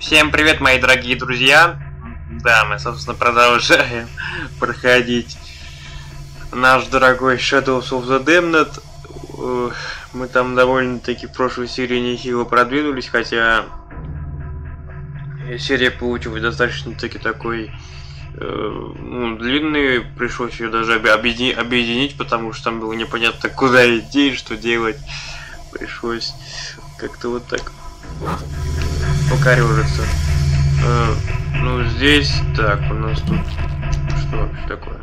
Всем привет, мои дорогие друзья! Да, мы, собственно, продолжаем проходить наш дорогой Shadows of the Damned. Мы там довольно-таки в прошлой серии нехило продвинулись, хотя серия получилась достаточно-таки такой длинный, пришлось ее даже объединить, потому что там было непонятно, куда идти и что делать. Пришлось как-то вот так покорежиться. Ну здесь так, у нас тут что вообще такое?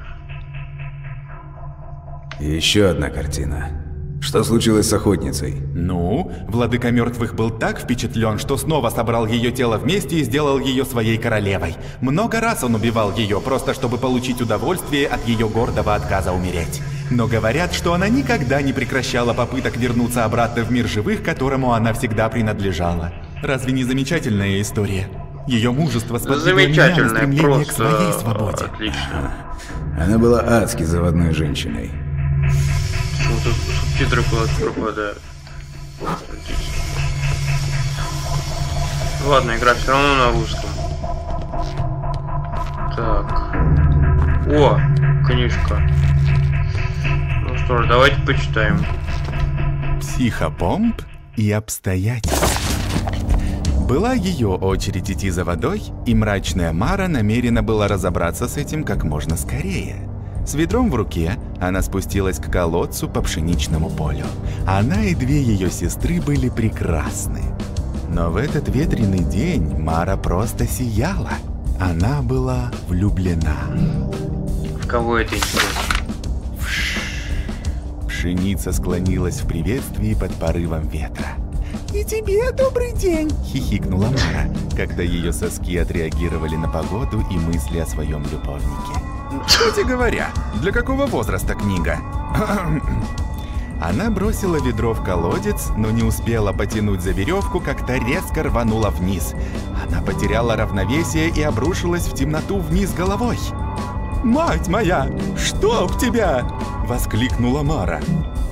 Еще одна картина. Что случилось с охотницей? Ну, владыка мертвых был так впечатлен, что снова собрал ее тело вместе и сделал ее своей королевой. Много раз он убивал ее, просто чтобы получить удовольствие от ее гордого отказа умереть. Но говорят, что она никогда не прекращала попыток вернуться обратно в мир живых, которому она всегда принадлежала. Разве не замечательная история? Ее мужество сподвигло меня на стремление к своей свободе. Отлично. Она была адски заводной женщиной. Почему тут субтитры пропадают? Ладно, игра все равно на русском. Так. О, книжка. Ну что ж, давайте почитаем. Психопомп и обстоятельства. Была ее очередь идти за водой, и мрачная Мара намерена была разобраться с этим как можно скорее. С ведром в руке она спустилась к колодцу по пшеничному полю. Она и две ее сестры были прекрасны. Но в этот ветреный день Мара просто сияла. Она была влюблена. В кого это интересно? Пшеница склонилась в приветствии под порывом ветра. «И тебе добрый день!» — хихикнула Мара, когда ее соски отреагировали на погоду и мысли о своем любовнике. Кстати говоря, для какого возраста книга? Она бросила ведро в колодец, но не успела потянуть за веревку, как та резко рванула вниз. Она потеряла равновесие и обрушилась в темноту вниз головой. «Мать моя! Чтоб тебя!» — воскликнула Мара.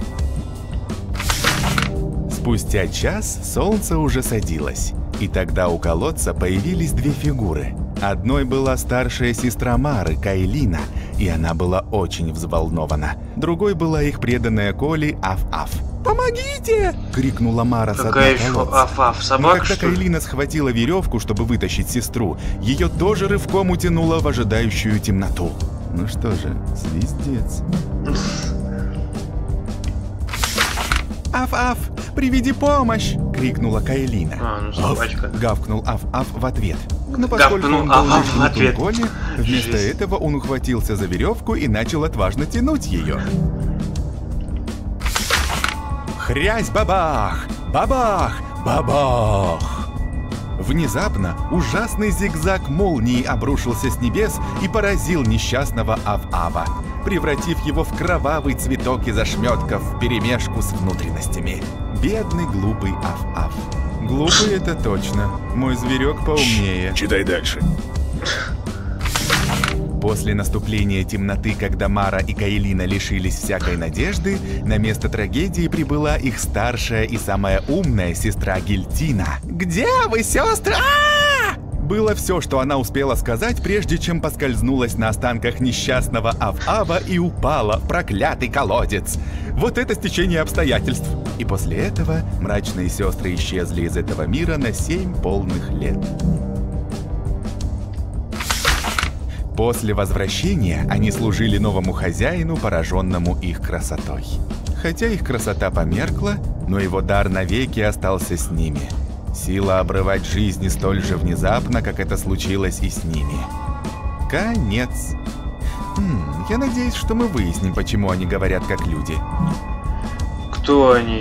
Спустя час солнце уже садилось, и тогда у колодца появились две фигуры. Одной была старшая сестра Мары, Кайлина, и она была очень взволнована. Другой была их преданная Коли, Аф-Аф. «Помогите!» — крикнула Мара с дна колодца. Аф-Аф, собака, но когда Кайлина схватила веревку, чтобы вытащить сестру, ее тоже рывком утянуло в ожидающую темноту. Ну что же, свиздец. «Аф-Аф, приведи помощь!» — крикнула Кайлина. Ну собачка. Гавкнул Аф-Аф в ответ. Но поскольку он был лишь Коли, вместо этого он ухватился за веревку и начал отважно тянуть ее. Хрясь-бабах! Бабах! Бабах! Внезапно ужасный зигзаг молнии обрушился с небес и поразил несчастного Аф-Ава, превратив его в кровавый цветок из ошметков вперемешку с внутренностями. Бедный глупый Аф-Аф. Глупый это точно. Мой зверек поумнее. Читай дальше. После наступления темноты, когда Мара и Кайлина лишились всякой надежды, на место трагедии прибыла их старшая и самая умная сестра Гильтина. «Где вы, сестры? Было все, что она успела сказать, прежде чем поскользнулась на останках несчастного Аф-Ава и упала в проклятый колодец. Вот это стечение обстоятельств. И после этого мрачные сестры исчезли из этого мира на 7 полных лет. После возвращения они служили новому хозяину, пораженному их красотой. Хотя их красота померкла, но его дар навеки остался с ними. Сила обрывать жизни столь же внезапно, как это случилось и с ними. Конец. Я надеюсь, что мы выясним, почему они говорят как люди. Кто они?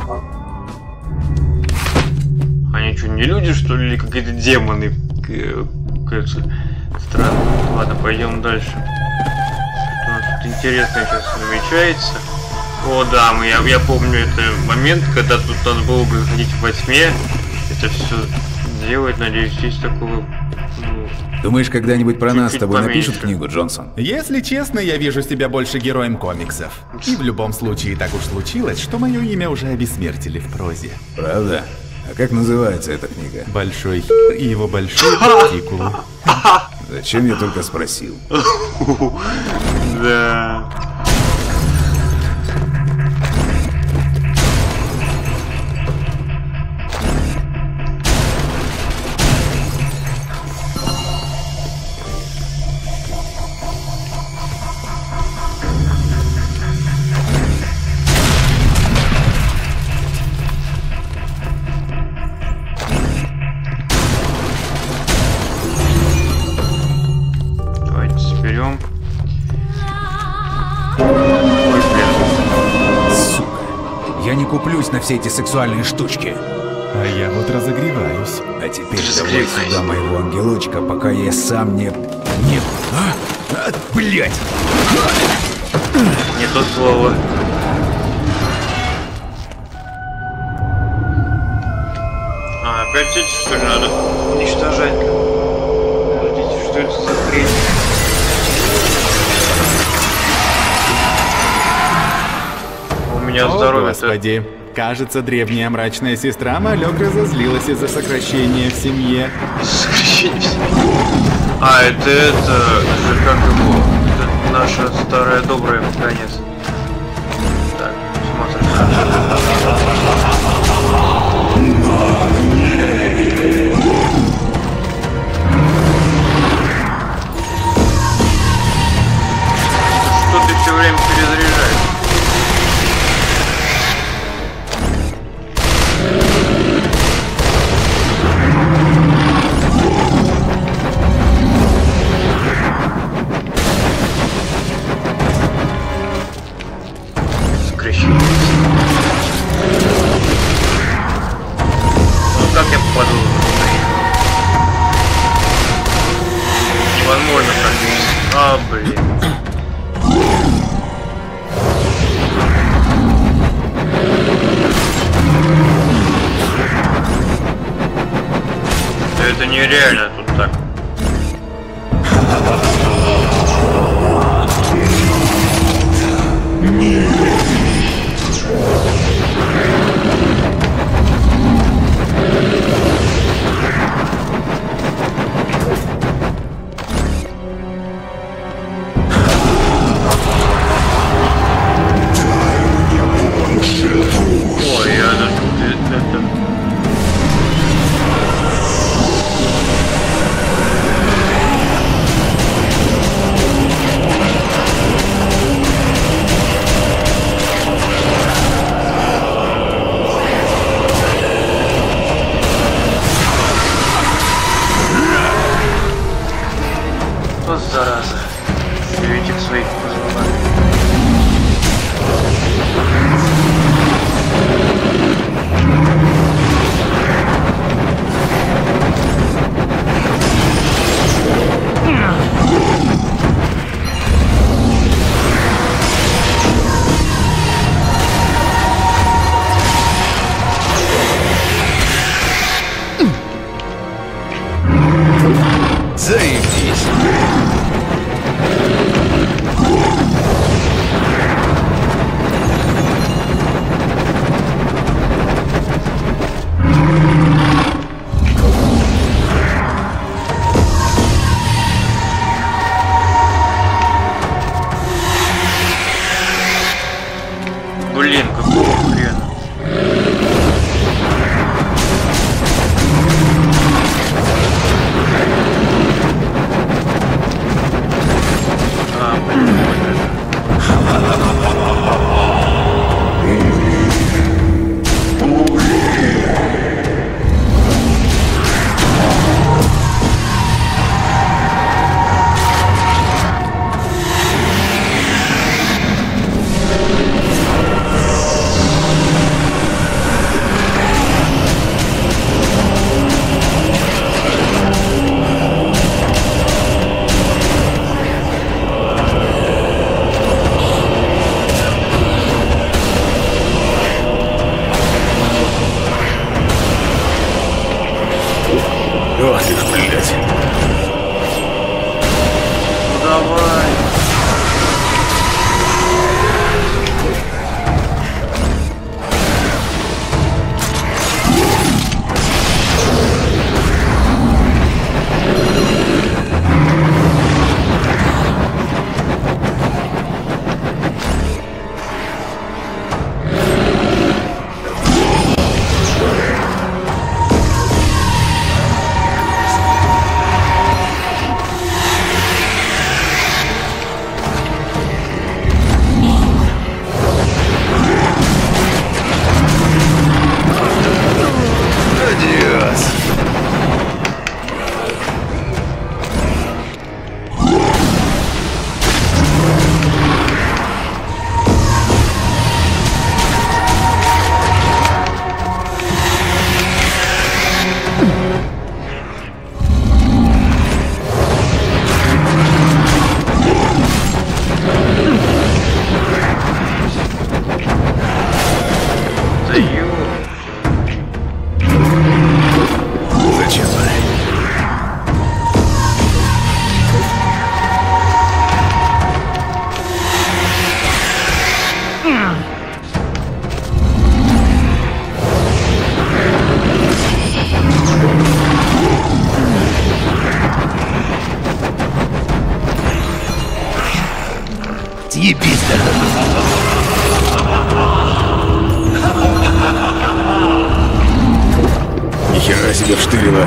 Они что, не люди, что ли, или какие-то демоны? Кажется, странно. Ладно, пойдем дальше. Что у нас тут интересное сейчас намечается? О, да, я помню этот момент, когда тут надо было бы ходить во тьме. Это все делать, надеюсь, здесь такого... Думаешь, когда-нибудь про нас с тобой поменьше напишут книгу, Джонсон? Если честно, я вижу себя больше героем комиксов. И в любом случае так уж случилось, что мое имя уже обессмертили в прозе. Правда? А как называется эта книга? Большой хер и его большие партикулы. Зачем я только спросил? Да. Давайте соберем. Сука. Я не куплюсь на все эти сексуальные штучки. А я вот разогреваюсь. А теперь давай сюда моего ангелочка, пока я сам не... Нет. Блять! Не то слово. Опять эти, что ли, надо уничтожать? Подождите, что это за хрень? У меня О, здоровье-то... Господи. Кажется, древняя мрачная сестра Малек разозлилась из-за сокращения в семье. Сокращение в семье. А, это же как его? Это наша старая добрая конец. Так, смотрим. Что ты все время перезаряжаешь? Сокращение. Ну как я попаду? Невозможно практически. А, блин. Да это нереально тут так. Ой, я это... Вот зараза. Я этих своих позвала. Заебись. Блин, какого хрена? А, блин, вот это. Ох ты ж, блядь. Ну давай. себе вштырило.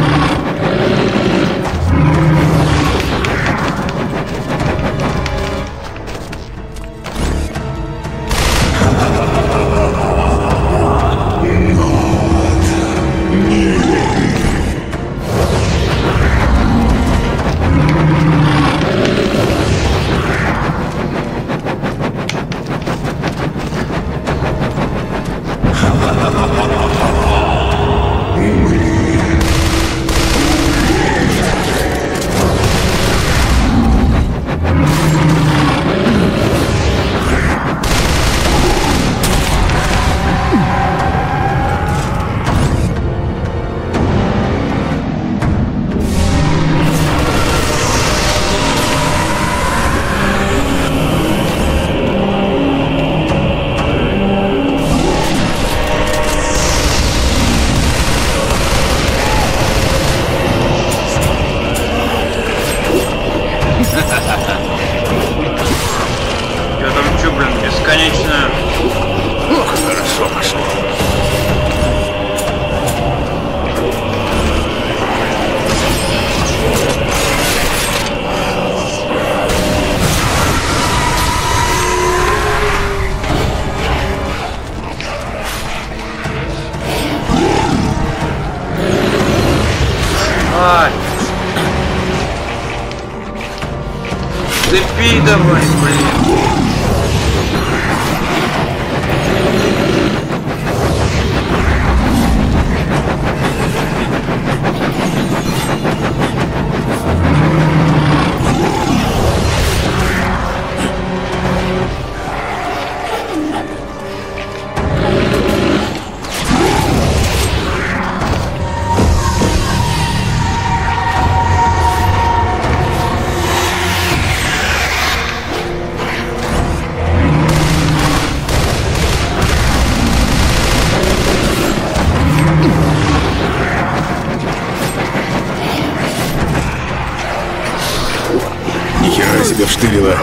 Цепи давай, блин. Нихера себе вштырило.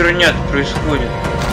херня происходит?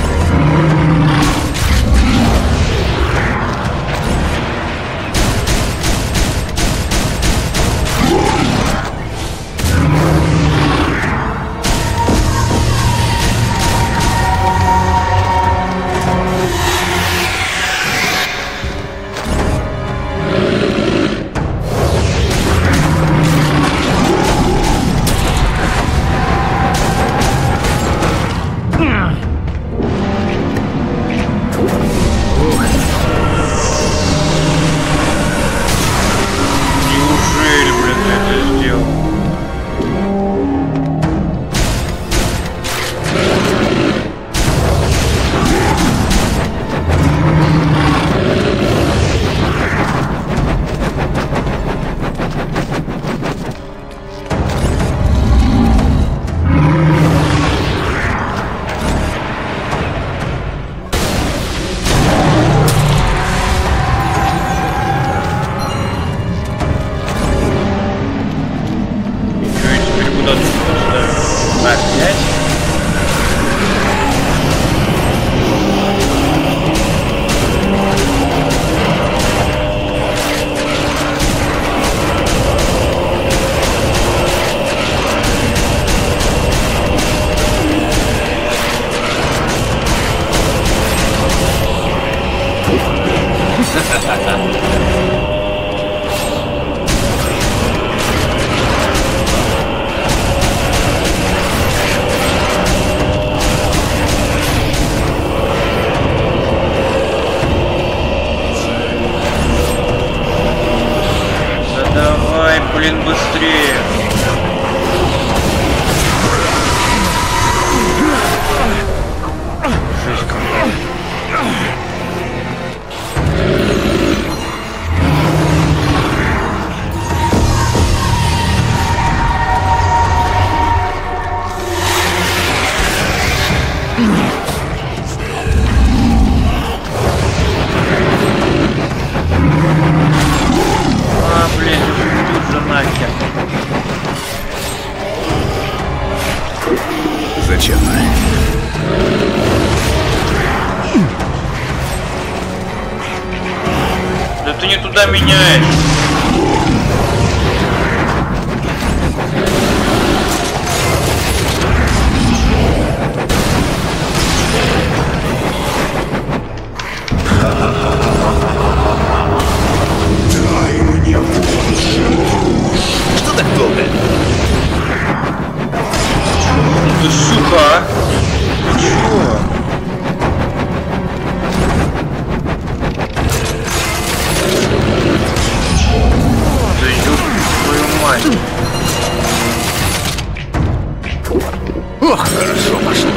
Блин, быстрее! Жесть какая. Блин, тут же нахер. Зачем? Да ты не туда меняешь. Что так долго? Ты сука, а? Ты чего? Да ёб твою мать. Ох, хорошо пошло.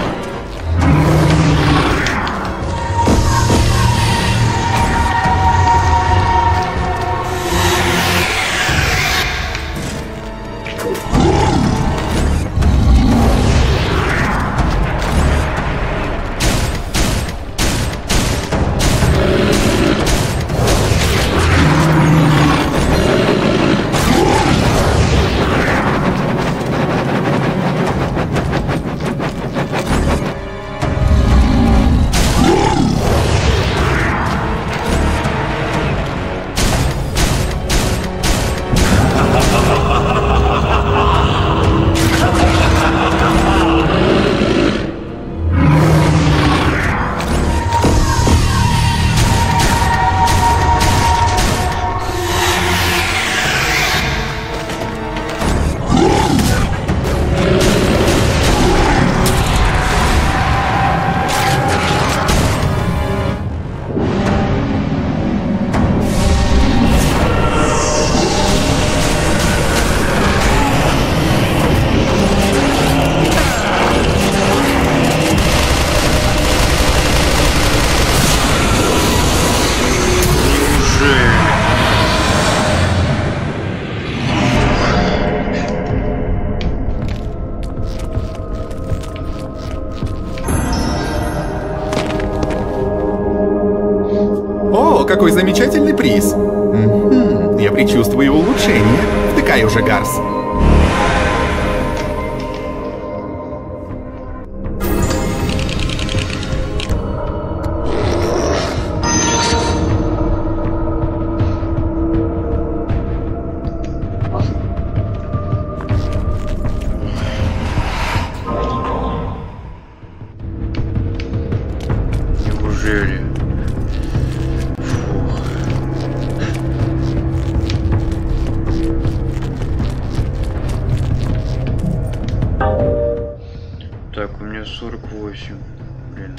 Какой замечательный приз. Я предчувствую улучшение. Втыкай уже, Гарс. 48. Блин.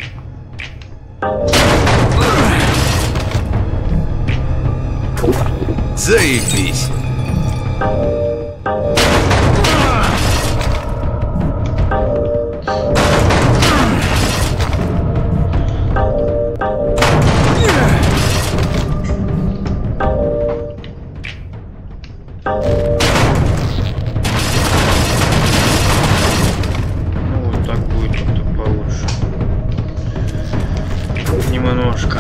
Заебись. Вот так будет как-то получше. Немножко.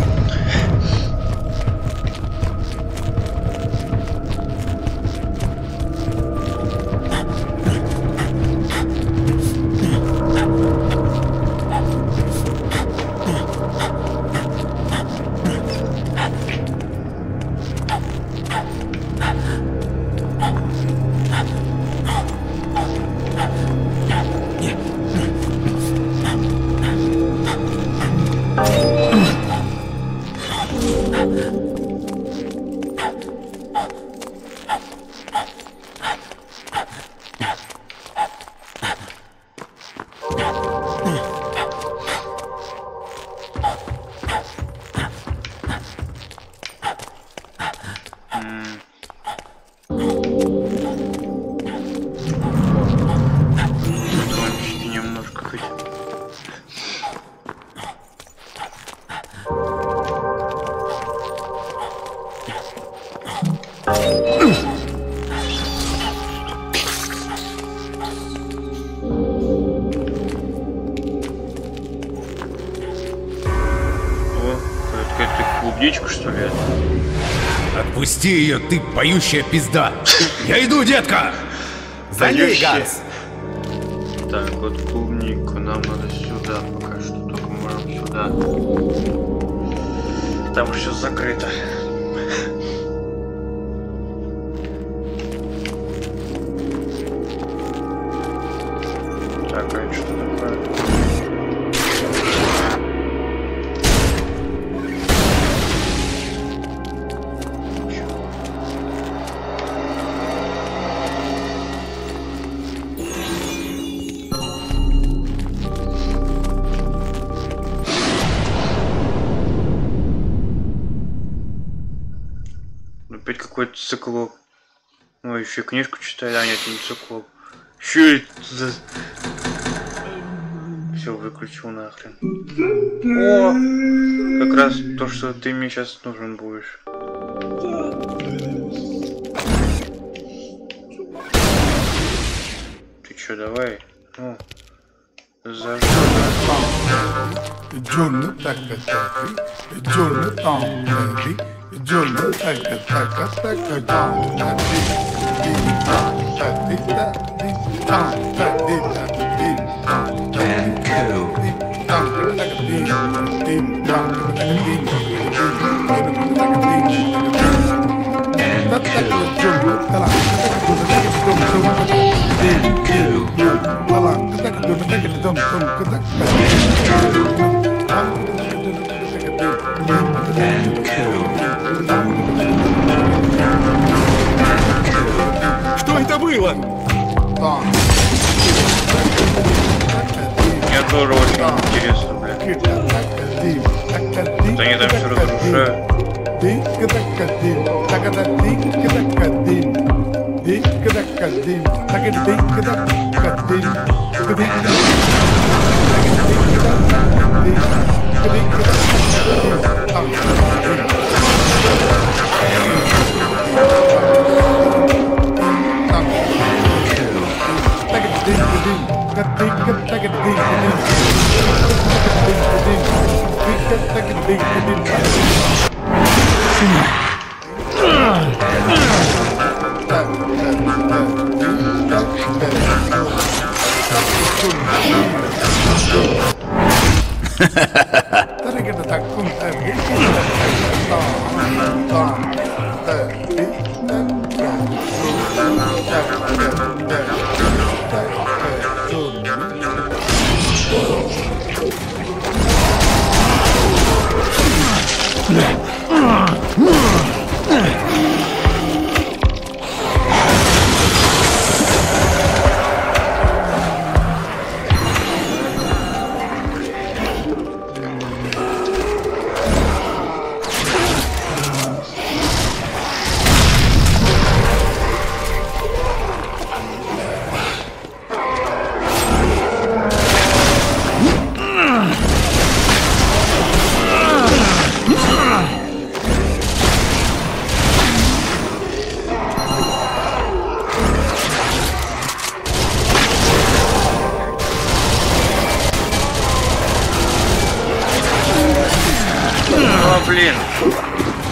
Немножко хоть. Какая-то клубничка, что ли? Отпусти ее, ты поющая пизда. Я иду, детка. За ней, Ганс! Так, вот клубнику нам надо сюда пока что, только можем сюда. Там все закрыто. Так, а это что такое? Опять какой-то циклоп. Ой, еще книжку читаю, а нет, не циклоп. Че это за... Все, выключил нахрен. О! Как раз то, что ты мне сейчас нужен будешь. Ты че, давай? Ну, зажжем. Что это было? Мне тоже очень интересно, блядь. Вот они там все разрушают.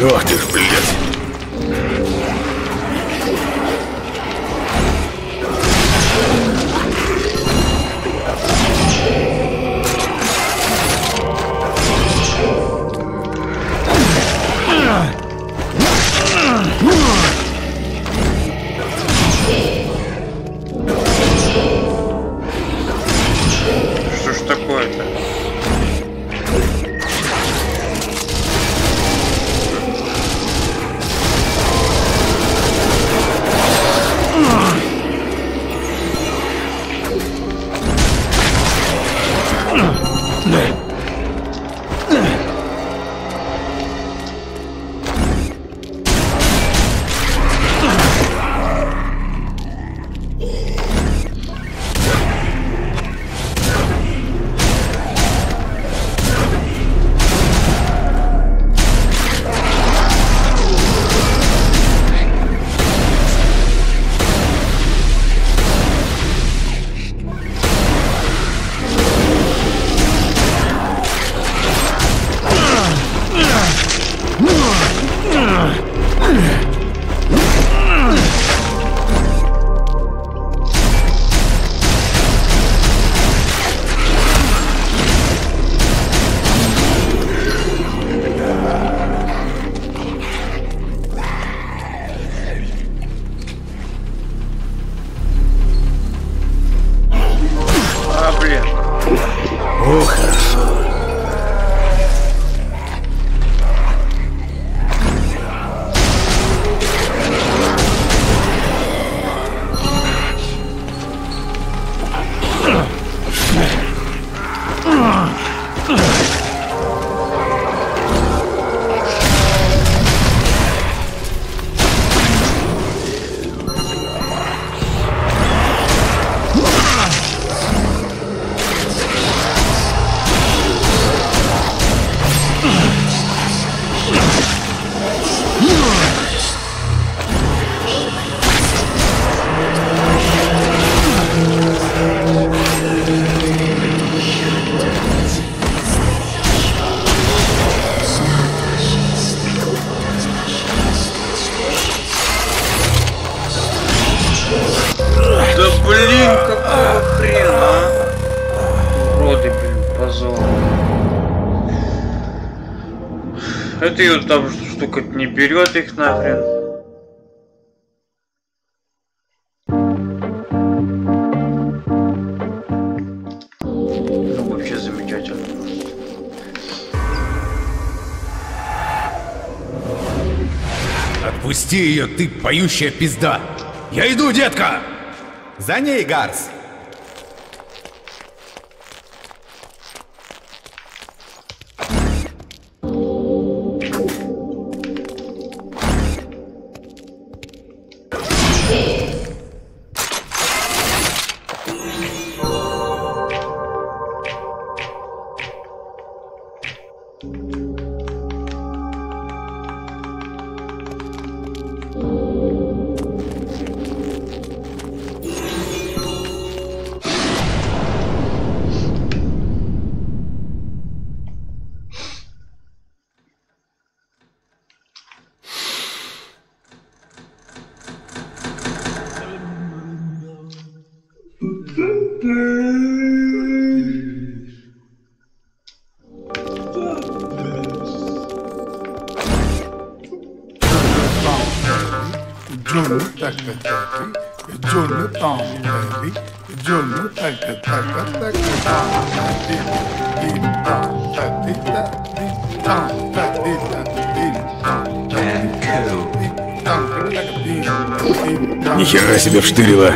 Ох ты ж, блядь. Что ж такое-то? О, хорошо. Да блин, какого хрена, а? Уроды, блин, позор. Это ее там штука не берет их нахрен. Ну вообще замечательно. Отпусти ее, ты поющая пизда! Я иду, детка! За ней, Гарс! Нихера себе вштырила!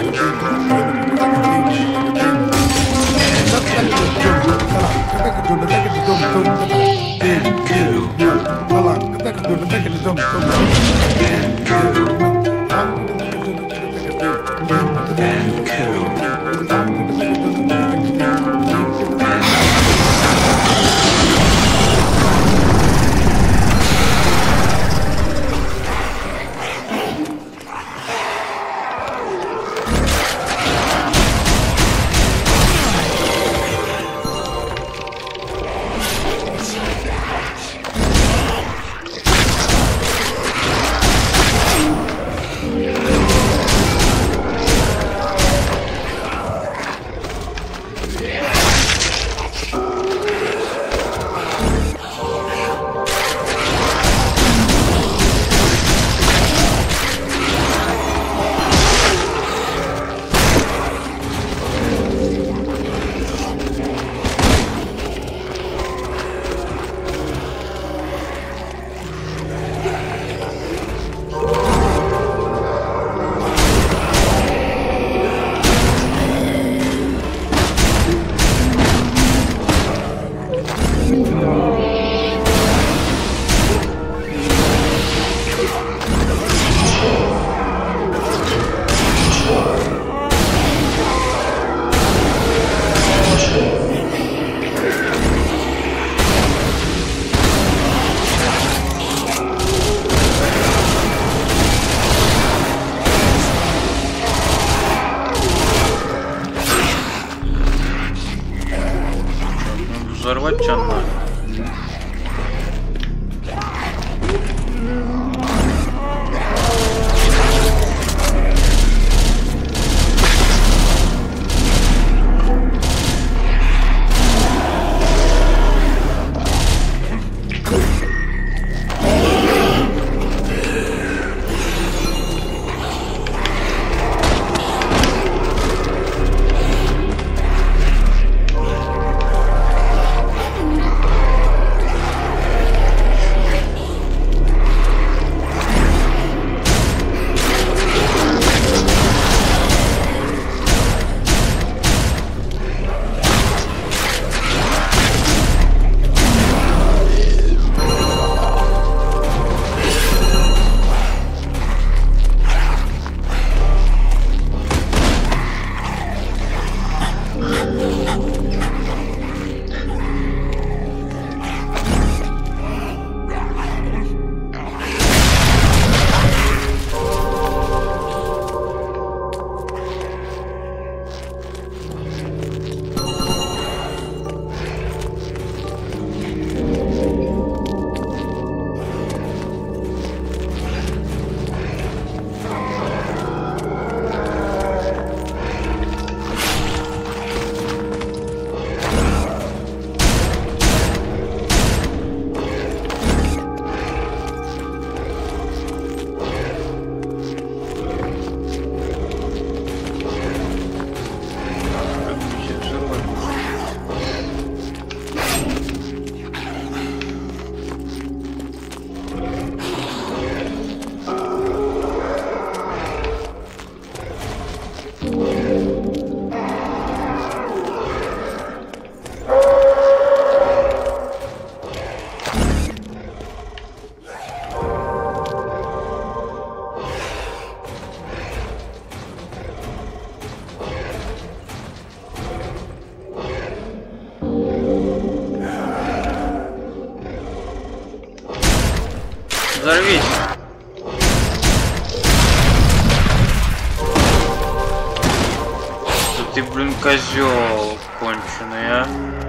Вот что надо. Взорвись! Да ты, блин, козел конченый, а?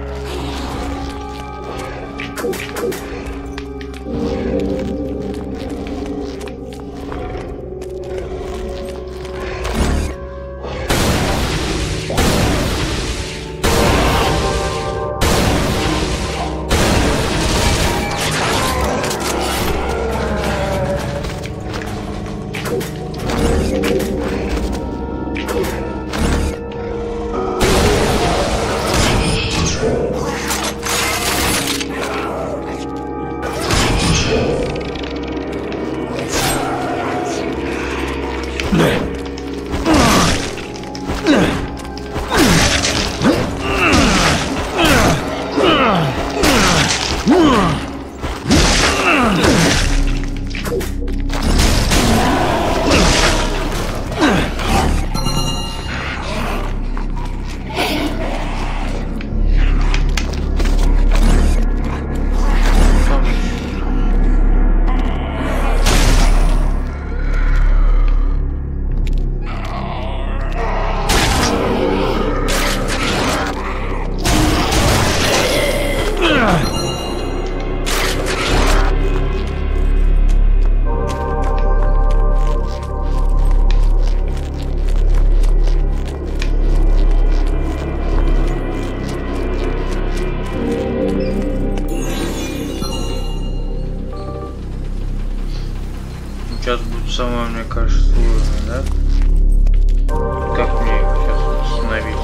Сейчас будет самое, мне кажется, сложное, да? Как мне его сейчас остановить?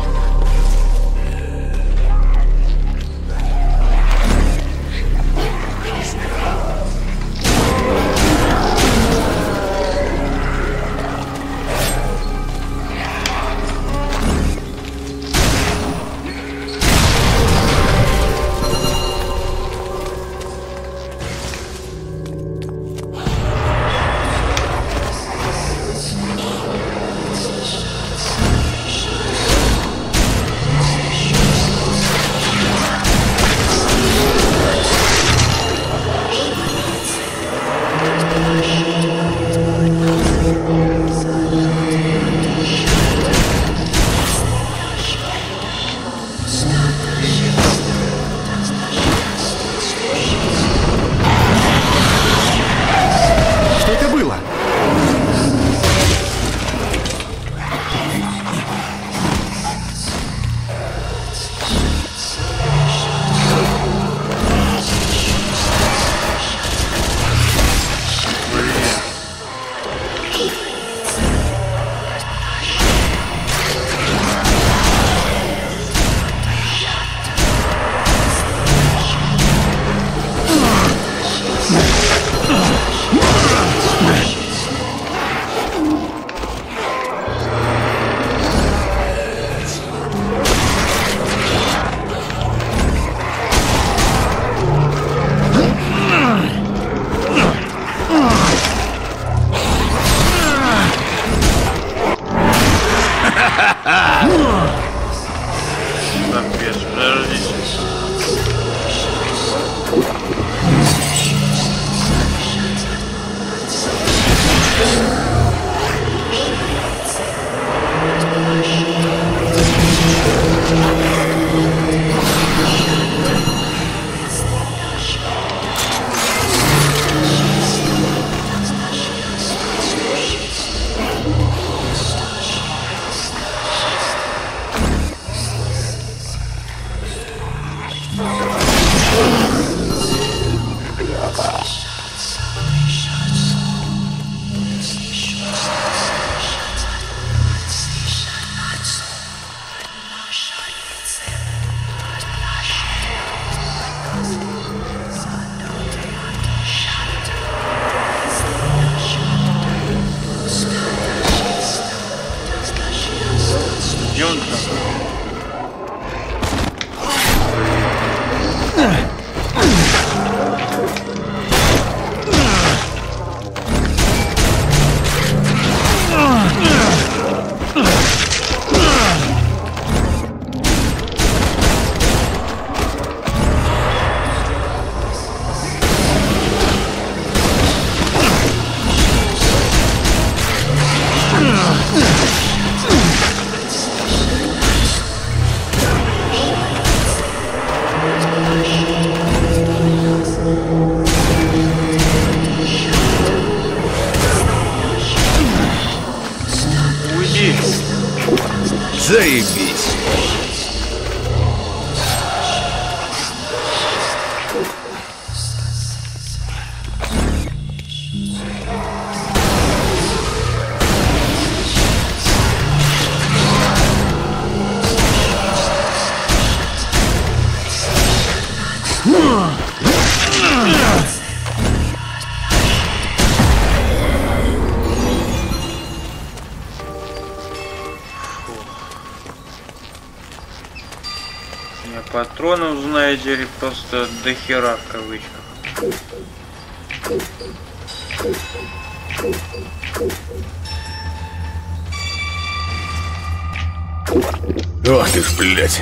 Идем Заебись. патронов, знаете ли, просто дохера в кавычках. Ох ты ж, блядь.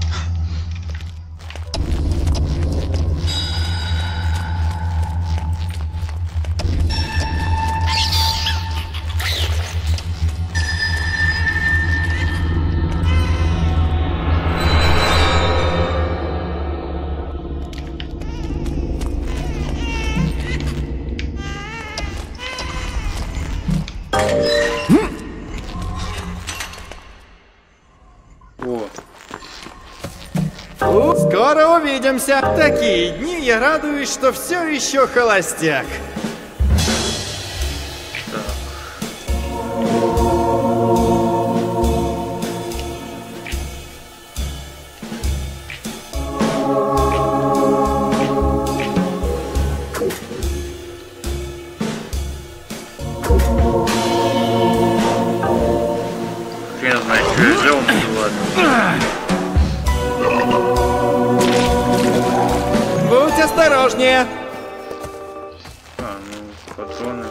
Скоро увидимся. Такие дни я радуюсь, что все еще холостяк. Хрен знает, что я сделал, ну ладно. Будь осторожнее. А, ну, патроны.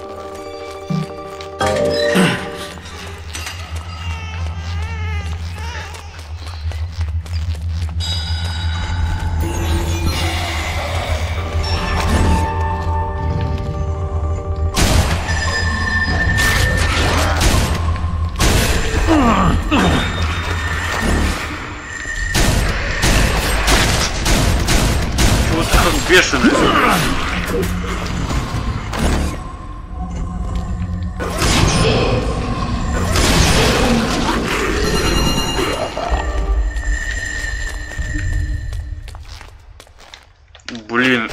Вот как бешеный. Блин.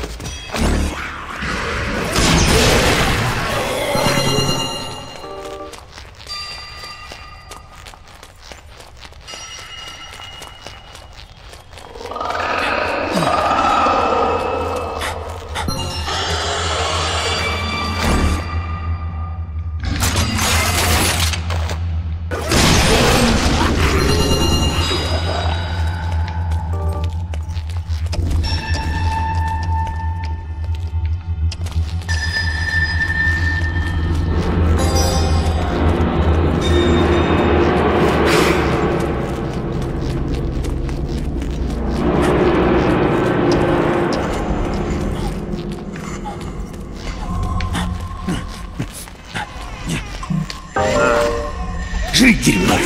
Жить дерьмо.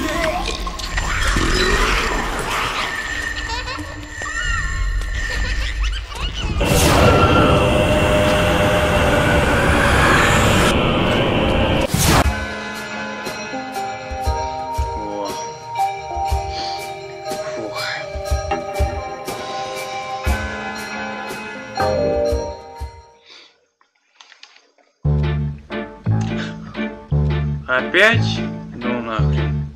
О. Фух. Опять? Ну нахрен.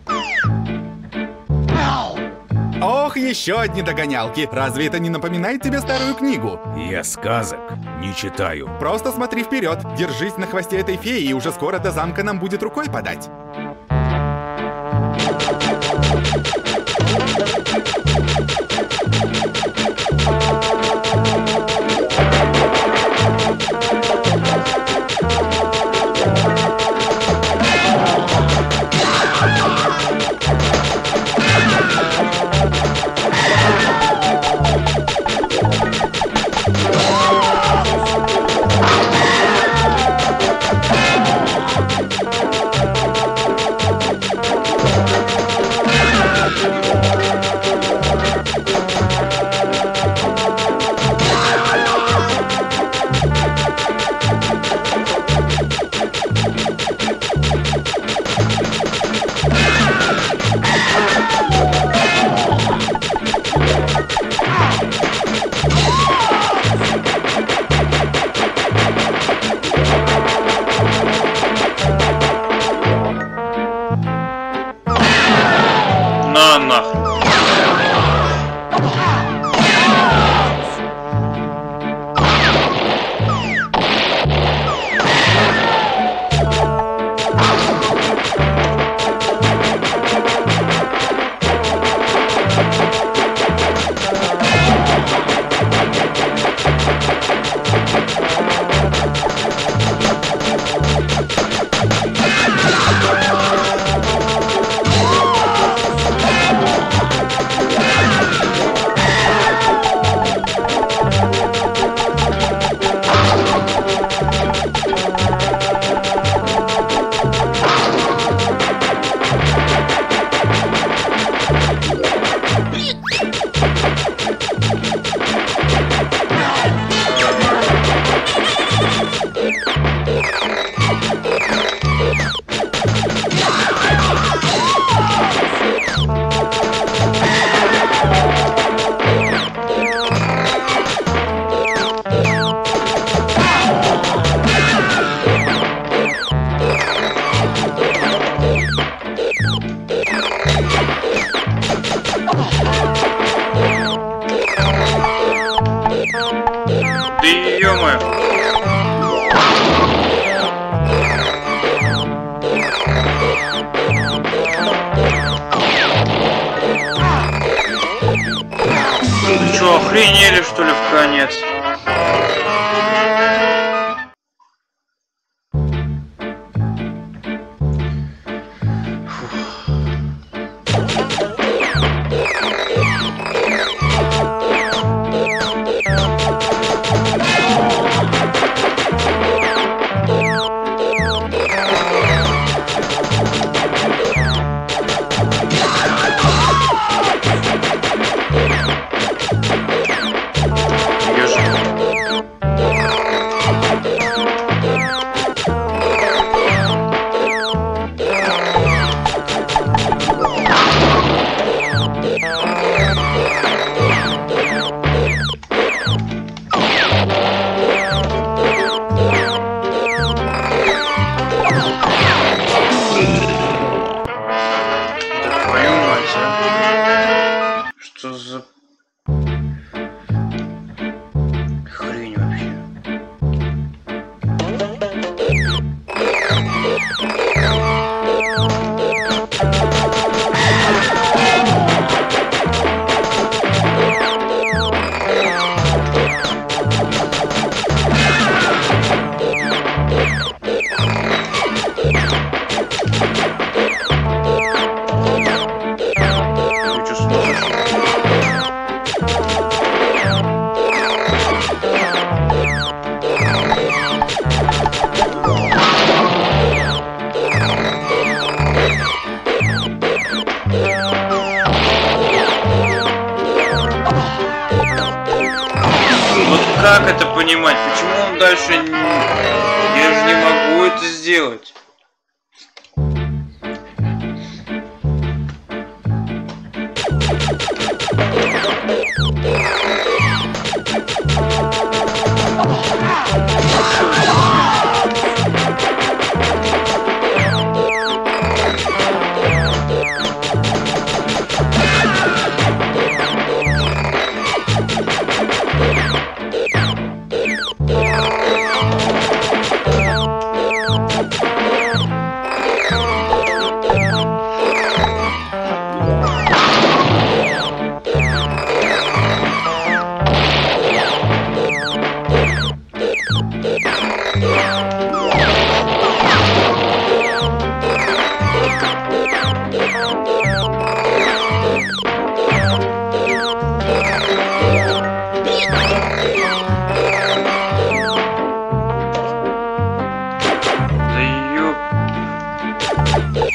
Ох, еще одни догонялки. Разве это не напоминает тебе старую книгу? Я сказок не читаю. Просто смотри вперед, держись на хвосте этой феи, и уже скоро до замка нам будет рукой подать. На нахрен. Да ё-моё. Вы чё, охренели, что ли, в конец? Что за хрень вообще? Как это понимать? Почему он дальше не... Я же не могу это сделать.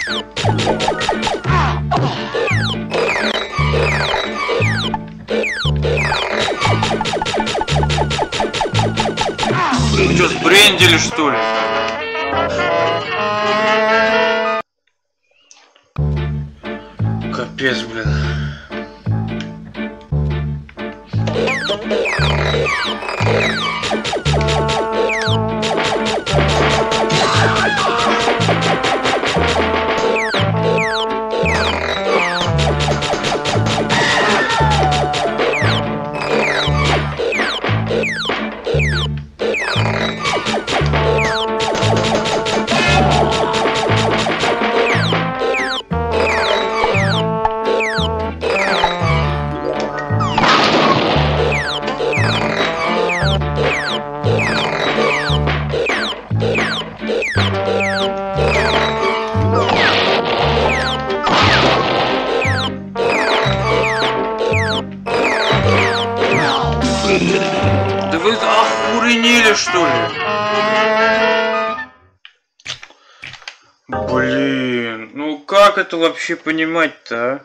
Вы что, сбрендили, что ли? Капец, блин. Да вы охренели, что ли? Блин, ну как это вообще понимать-то, а?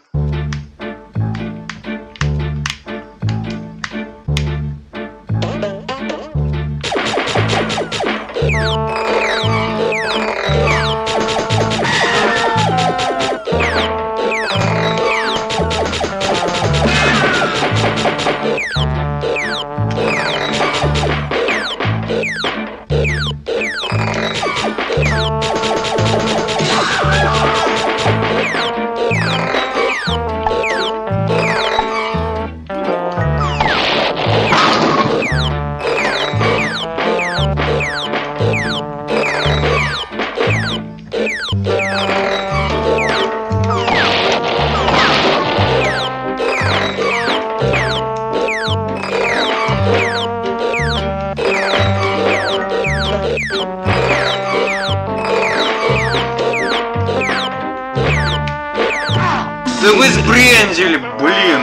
Да вы сбрендили, блин!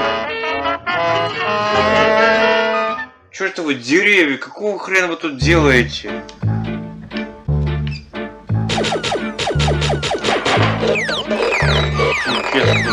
Чёртовы деревья, какого хрена вы тут делаете? Пипец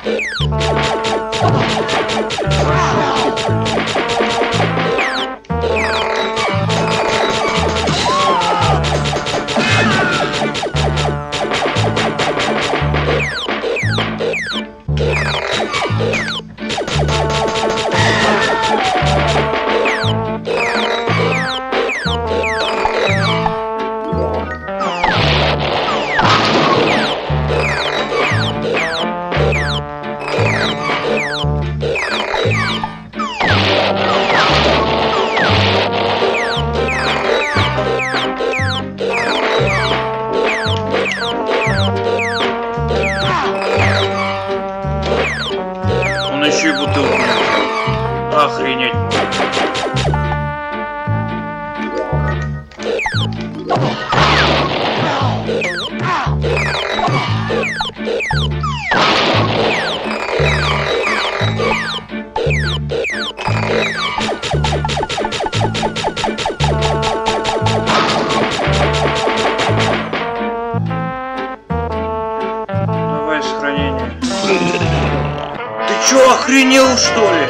Он еще и бутылку. Охренеть. Давай сохранение. Ты чё, охренел, что ли?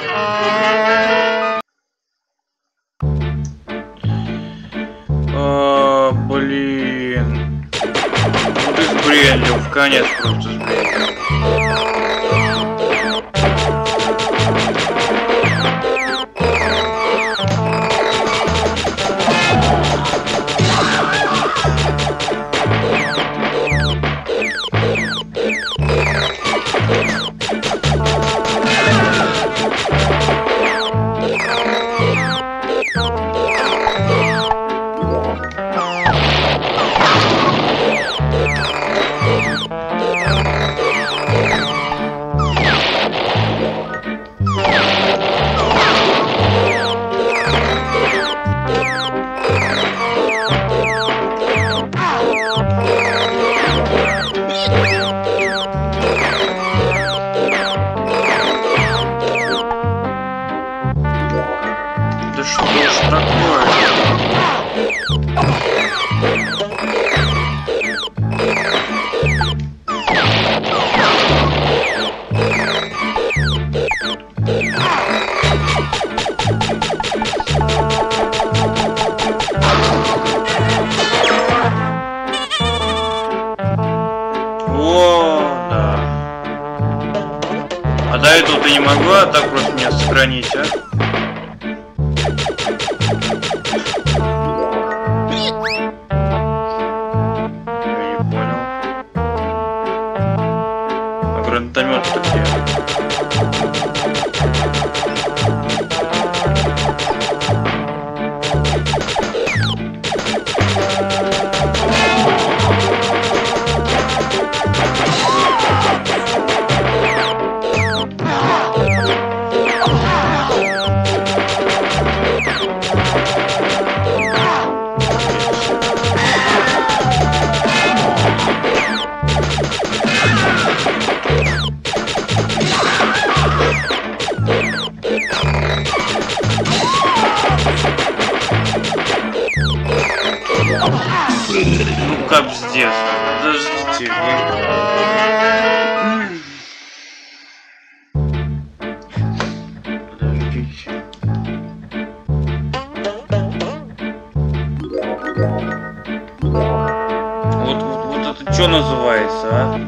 Блин. Ну ты сбрендил, в конец просто сбрендил. О, да. А до этого ты не могла так просто меня сохранить, а? Я не понял. А гранатомет-то где? Ну капздец, подождите. Подождите. Вот это что называется, а?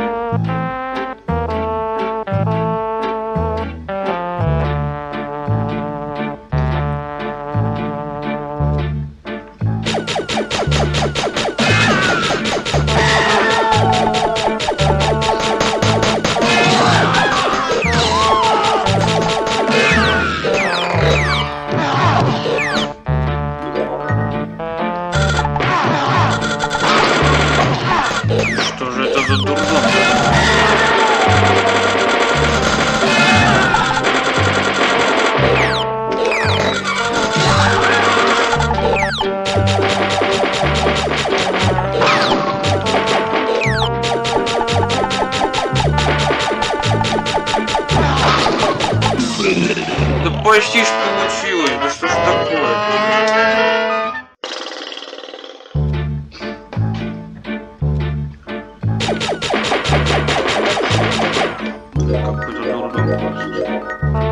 Что же это за дурдом? Да почти ж получилось, да что ж такое? Какой-то дурдом просто.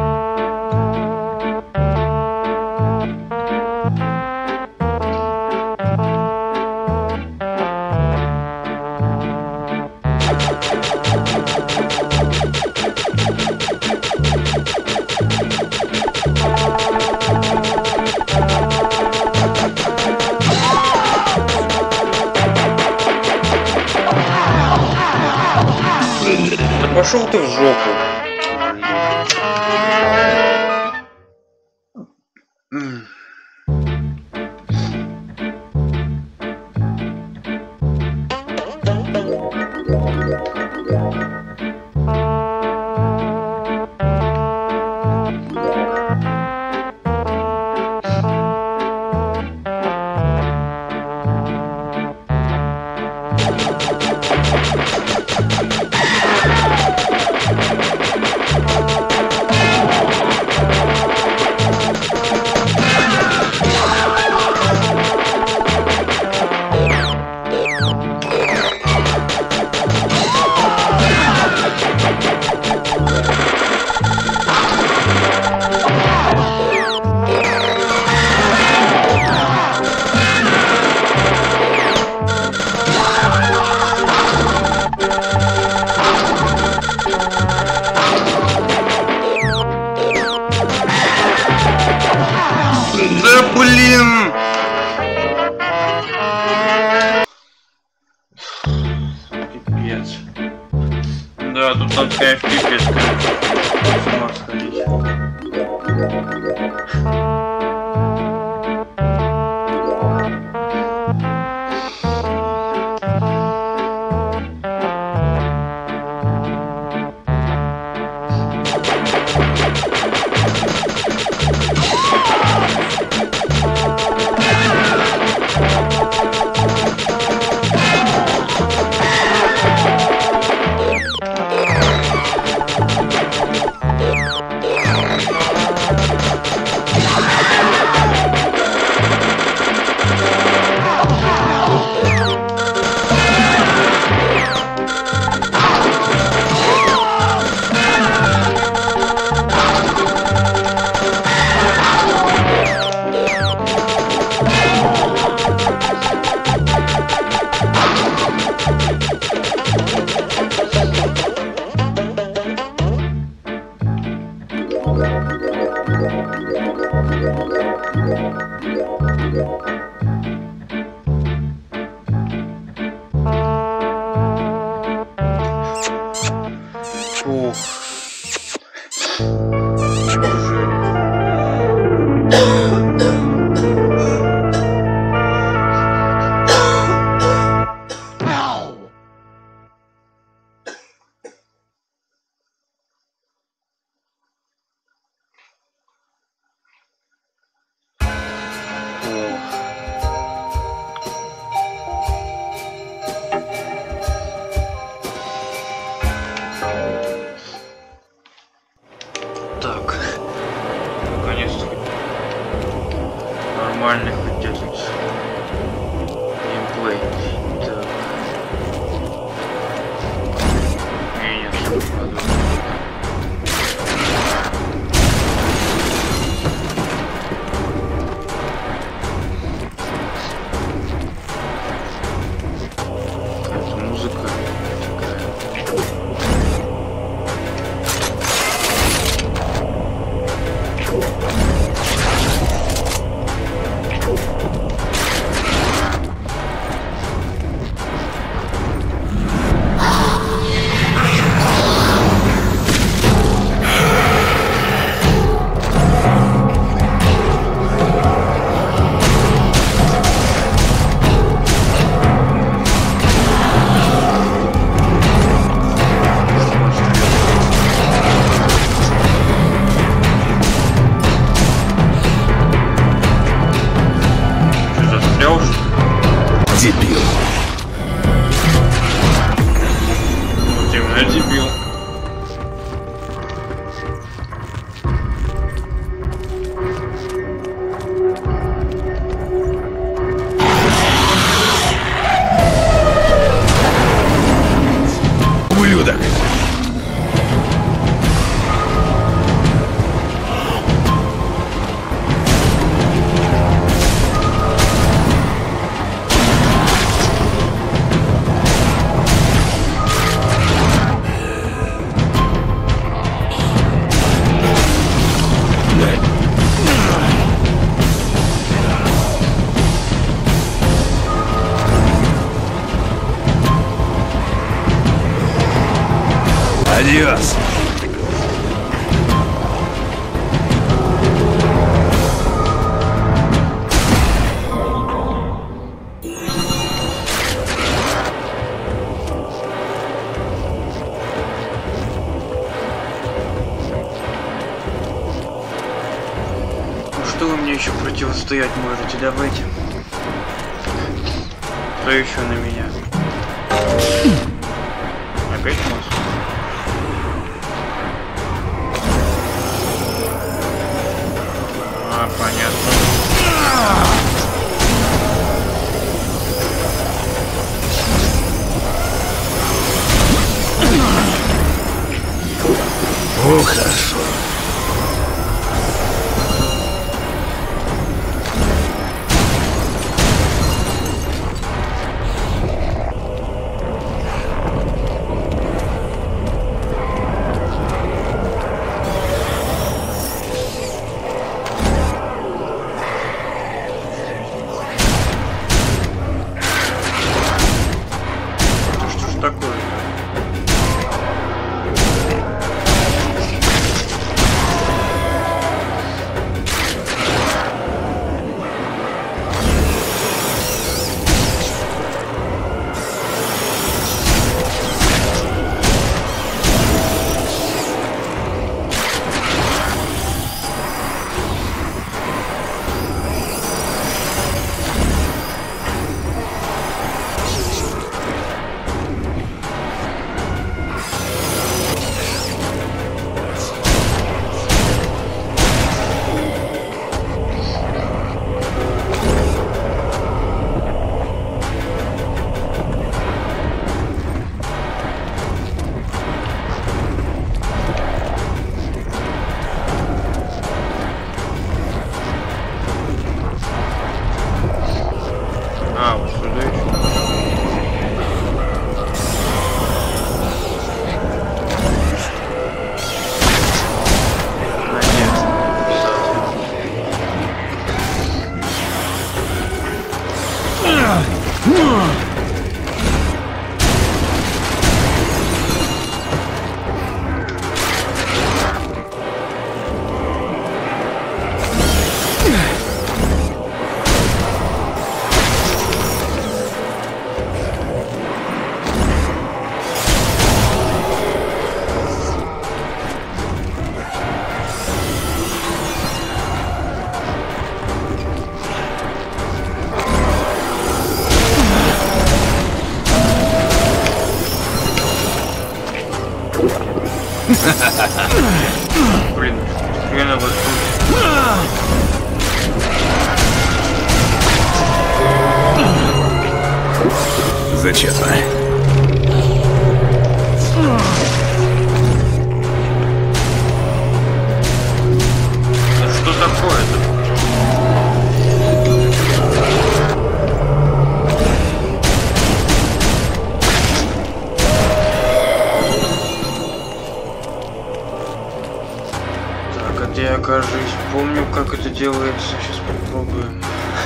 Да пошел ты в жопу. Да блин! Пипец. Да, тут надо, конечно, пипец, с ума сходить. Ох. Неужели? Так, наконец-то нормальный хоть этот геймплей. Так. Нет, какая-то музыка такая. Дебил. Вот именно дебил. Ублюдок. Адиос. Ну что вы мне еще противостоять можете? Давайте. Кто еще на меня? Опять мост? А, понятно. О, хорошо. Что ж такое? Блин, хрена вот тут. Зачетно. Что такое-то? Так, а где я окажусь? Помню, как это делается. Сейчас попробуем.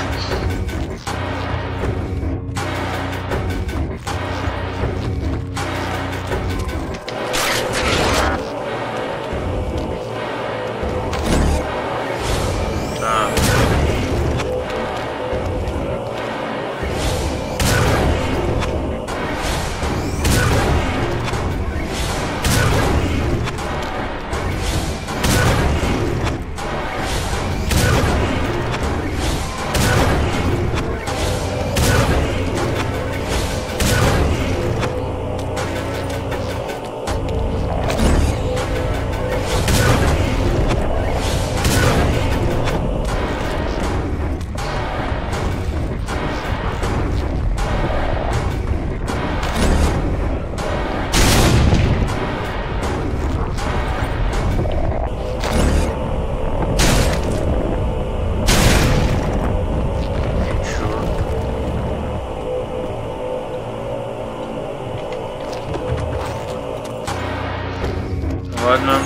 Ладно.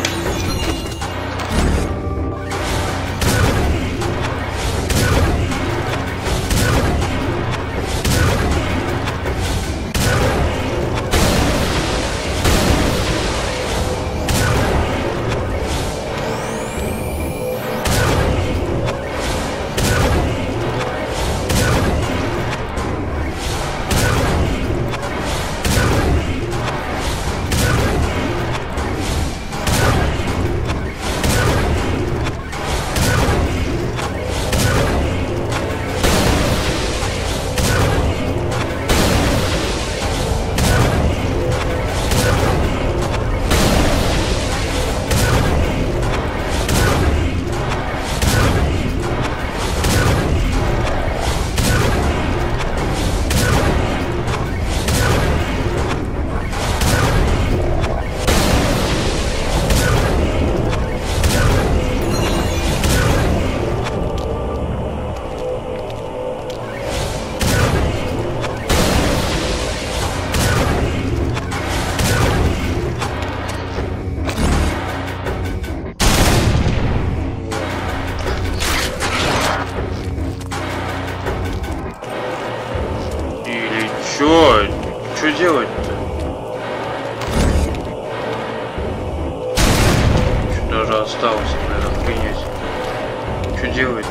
Что делать-то? Что даже осталось, наверное, охренеть. Что делать-то?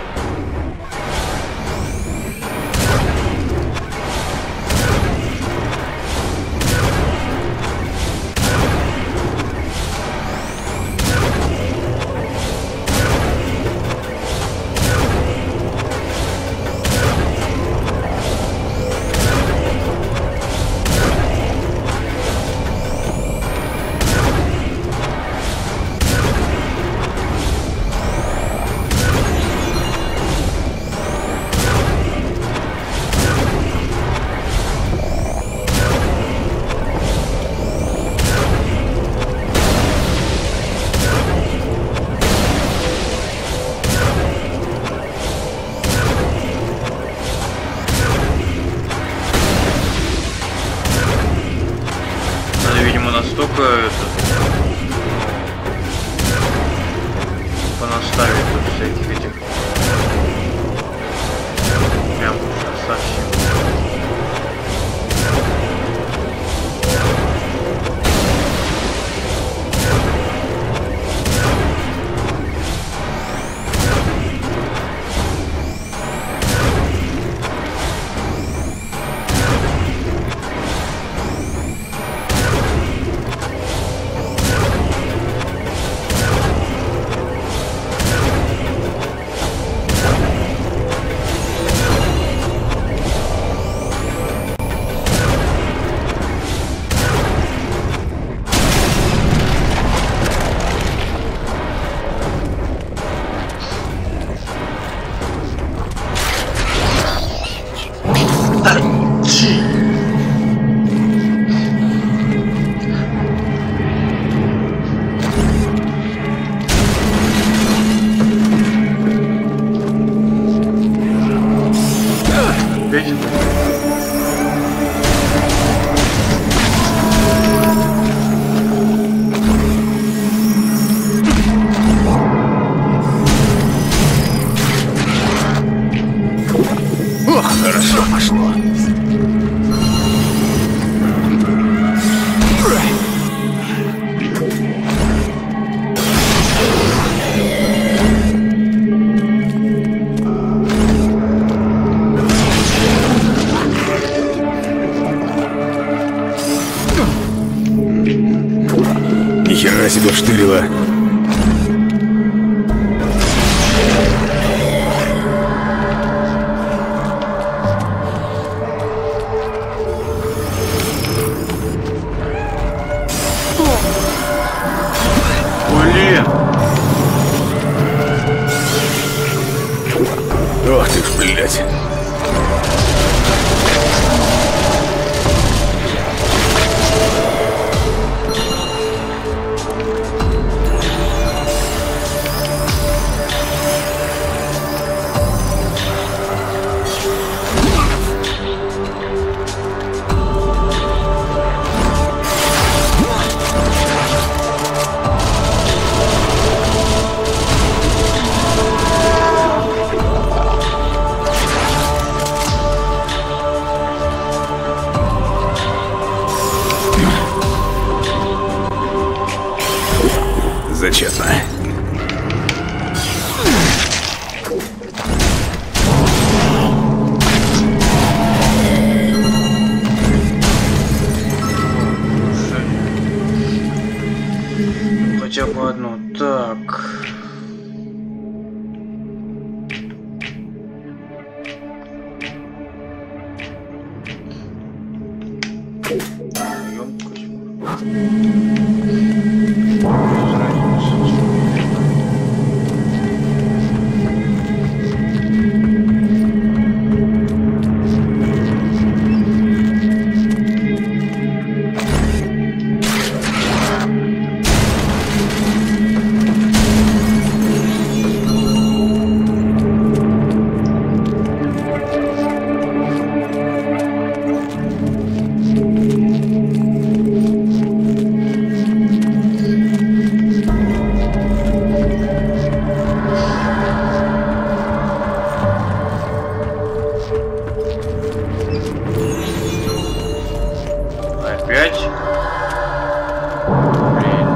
Настолько это понаставить тут всяких этих прям совсем. Нихера себе вштырило. Блин! Ох ты ж, блядь. Зачетно. Хотя бы одну. Так. Опять? Блин.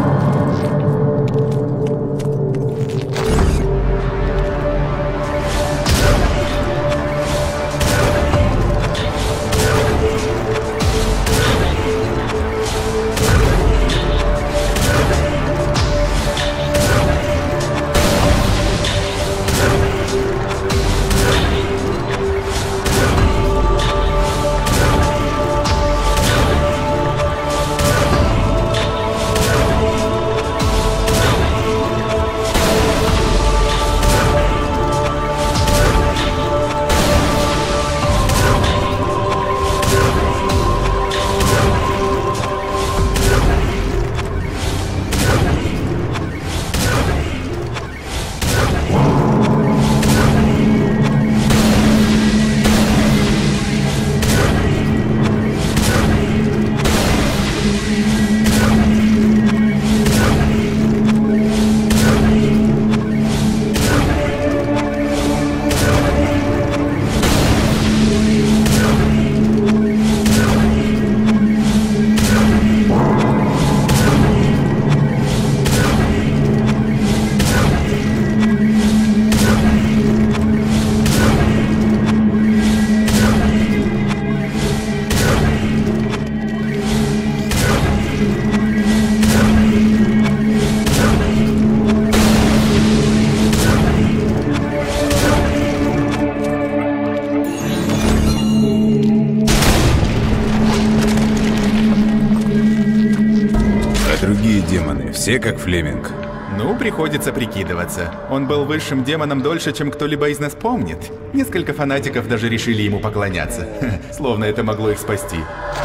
Другие демоны, все как Флеминг. Ну, приходится прикидываться. Он был высшим демоном дольше, чем кто-либо из нас помнит. Несколько фанатиков даже решили ему поклоняться. Словно это могло их спасти.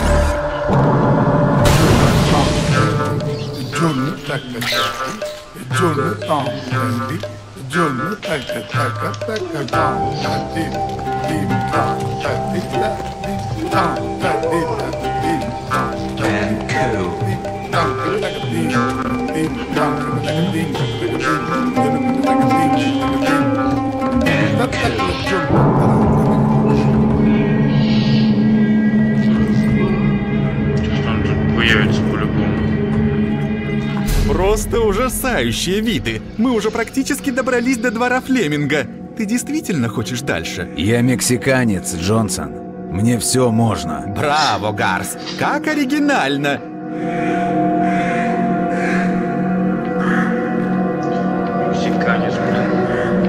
Он тут появится по-любому. Просто ужасающие виды. Мы уже практически добрались до двора Флеминга. Ты действительно хочешь дальше? Я мексиканец, Джонсон. Мне все можно. Браво, Гарс! Как оригинально! Мексиканец, блин.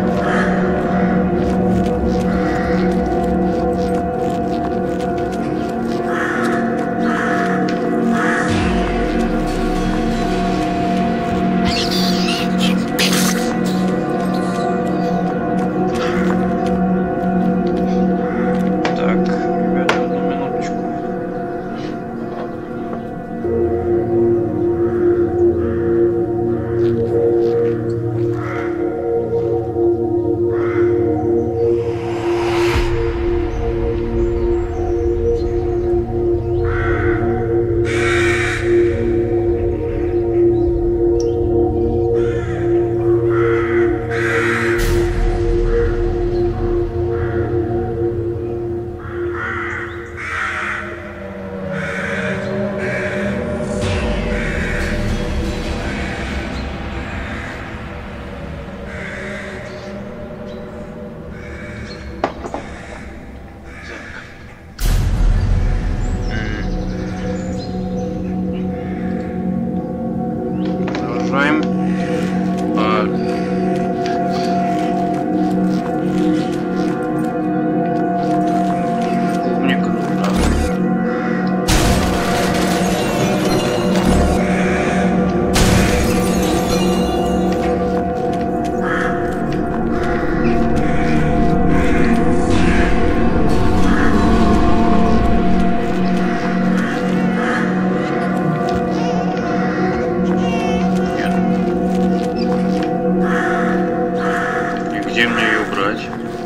Где мне ее брать?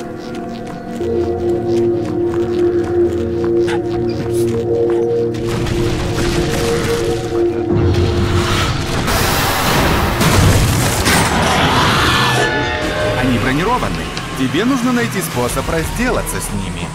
Они бронированы. Тебе нужно найти способ разделаться с ними.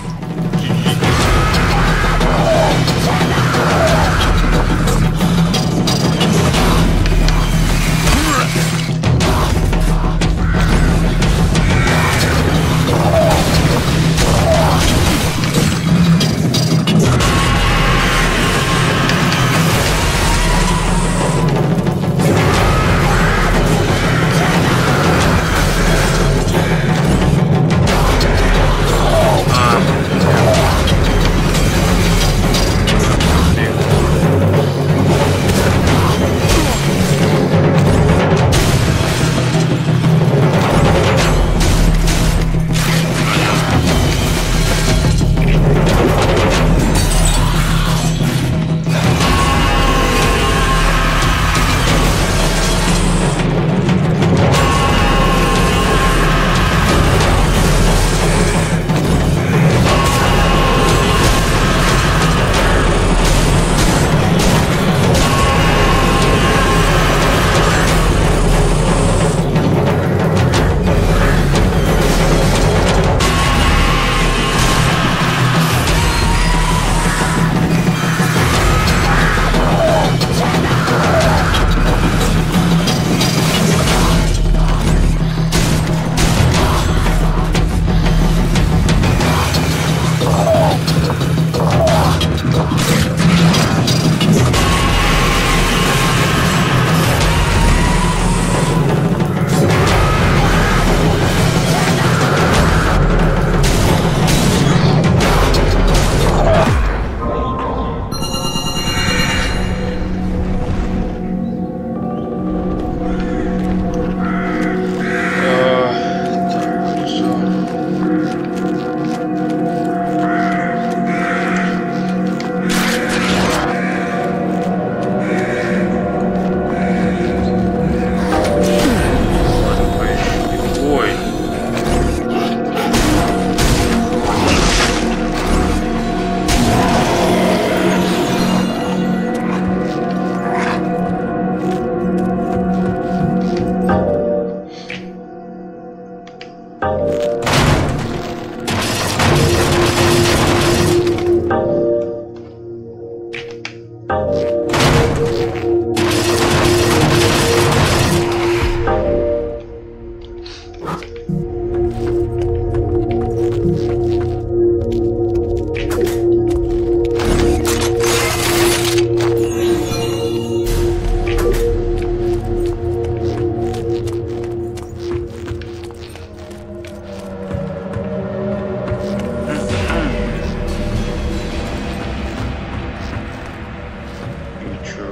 И чё?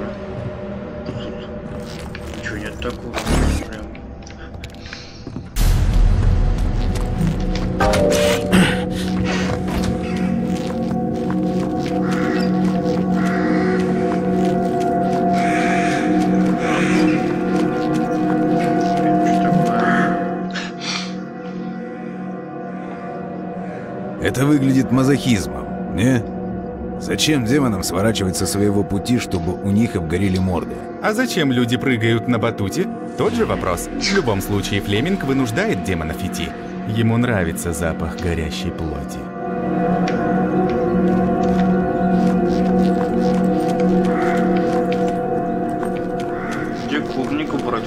Тут чё нет такого? Прям. Это выглядит мазохизмом, не? Зачем демонам сворачивать со своего пути, чтобы у них обгорели морды? А зачем люди прыгают на батуте? Тот же вопрос. В любом случае, Флеминг вынуждает демонов идти. Ему нравится запах горящей плоти. Где клубнику брать?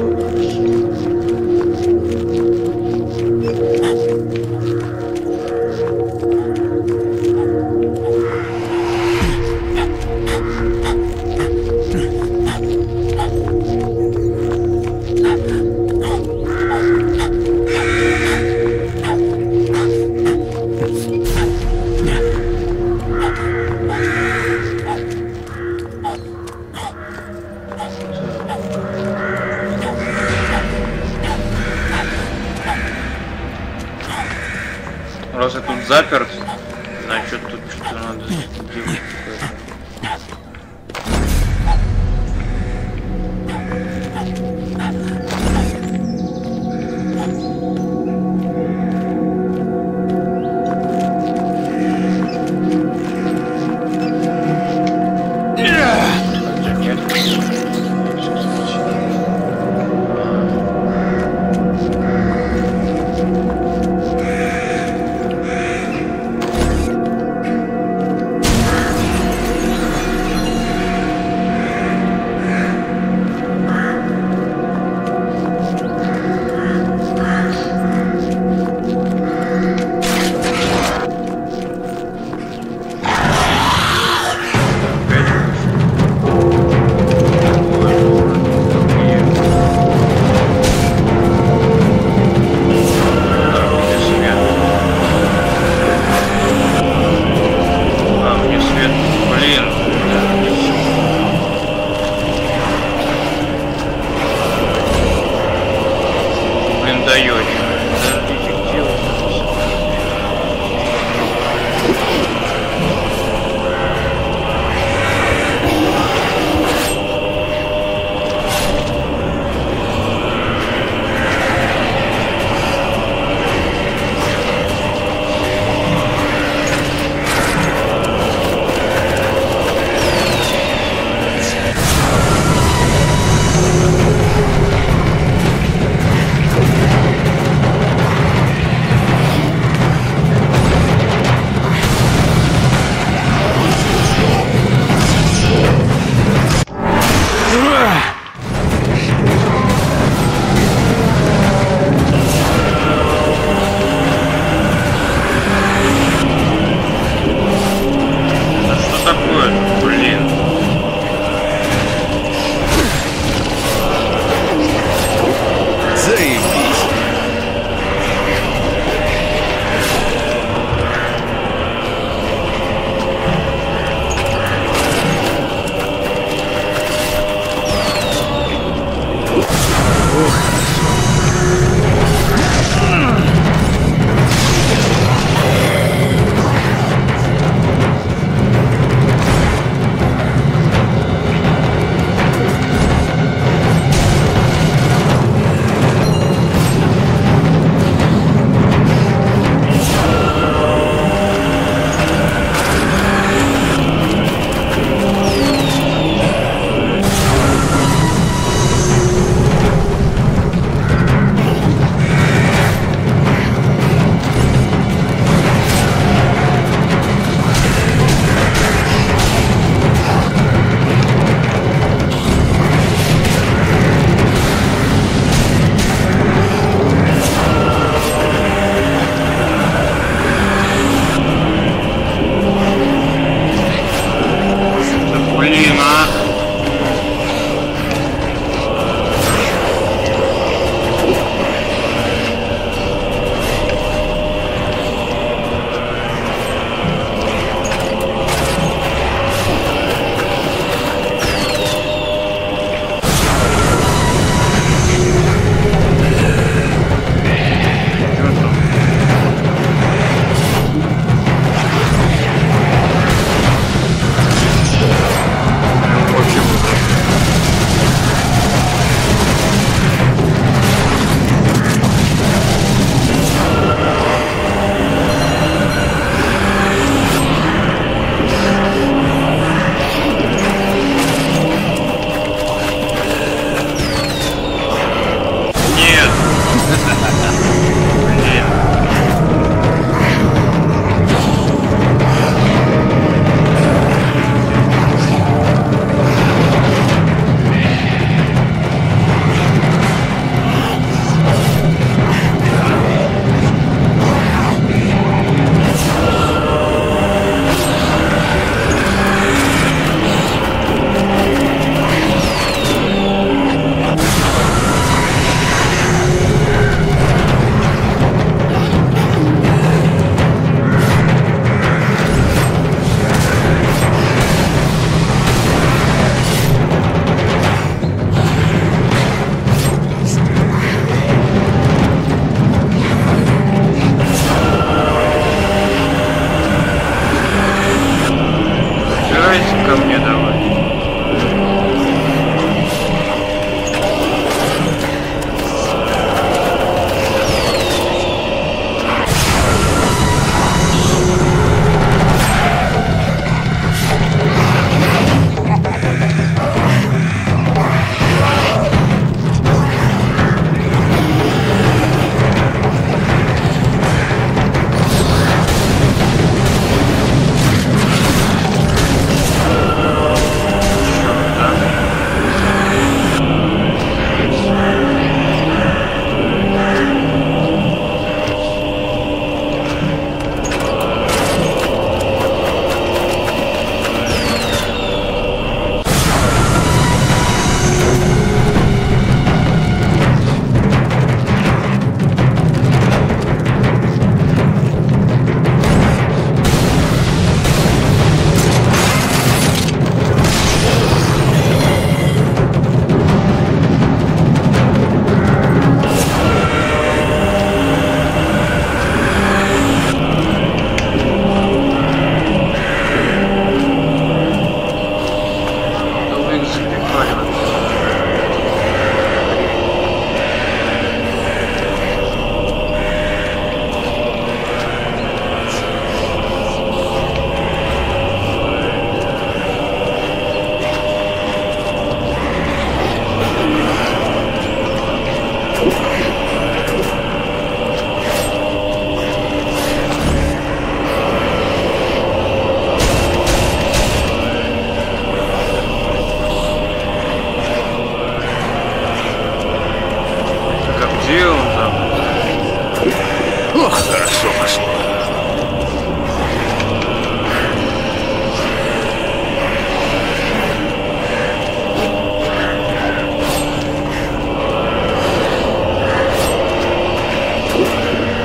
Раз я тут заперт, значит тут что-то надо делать.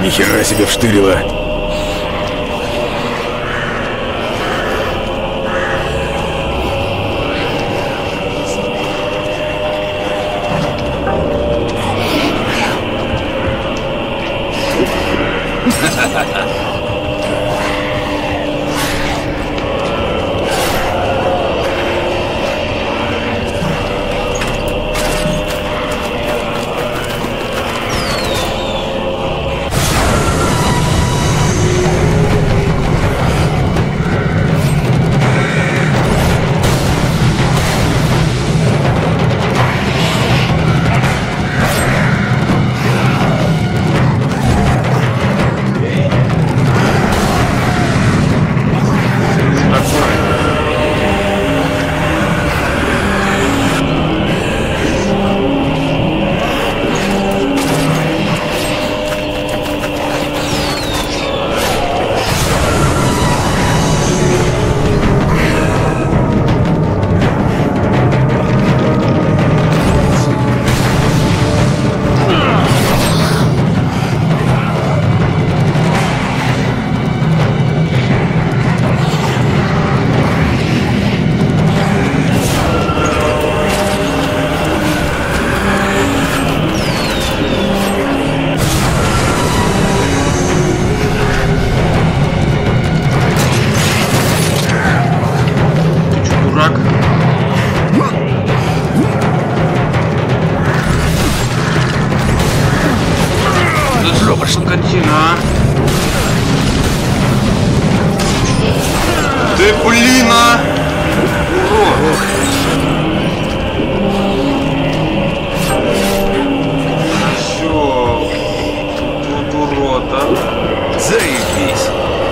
Нихера себе вштырило. Скотина. Ты, блин, а! Урод. Всё. Тут урод, а? Заебись.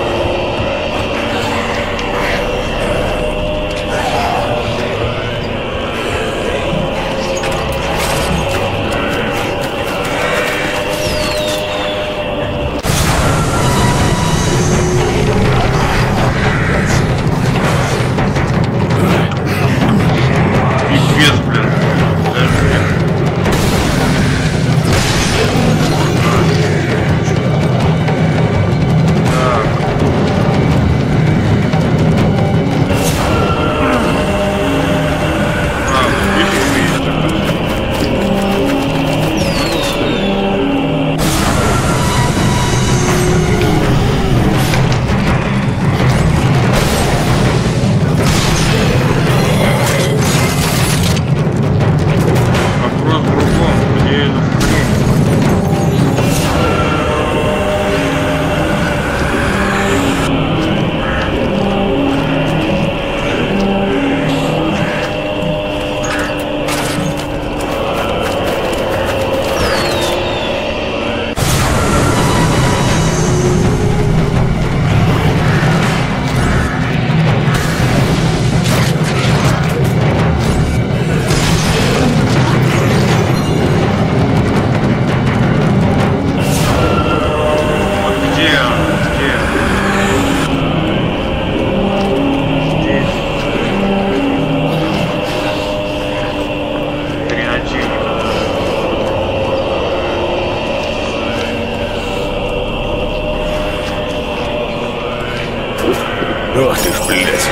Ох ты ж, блядь.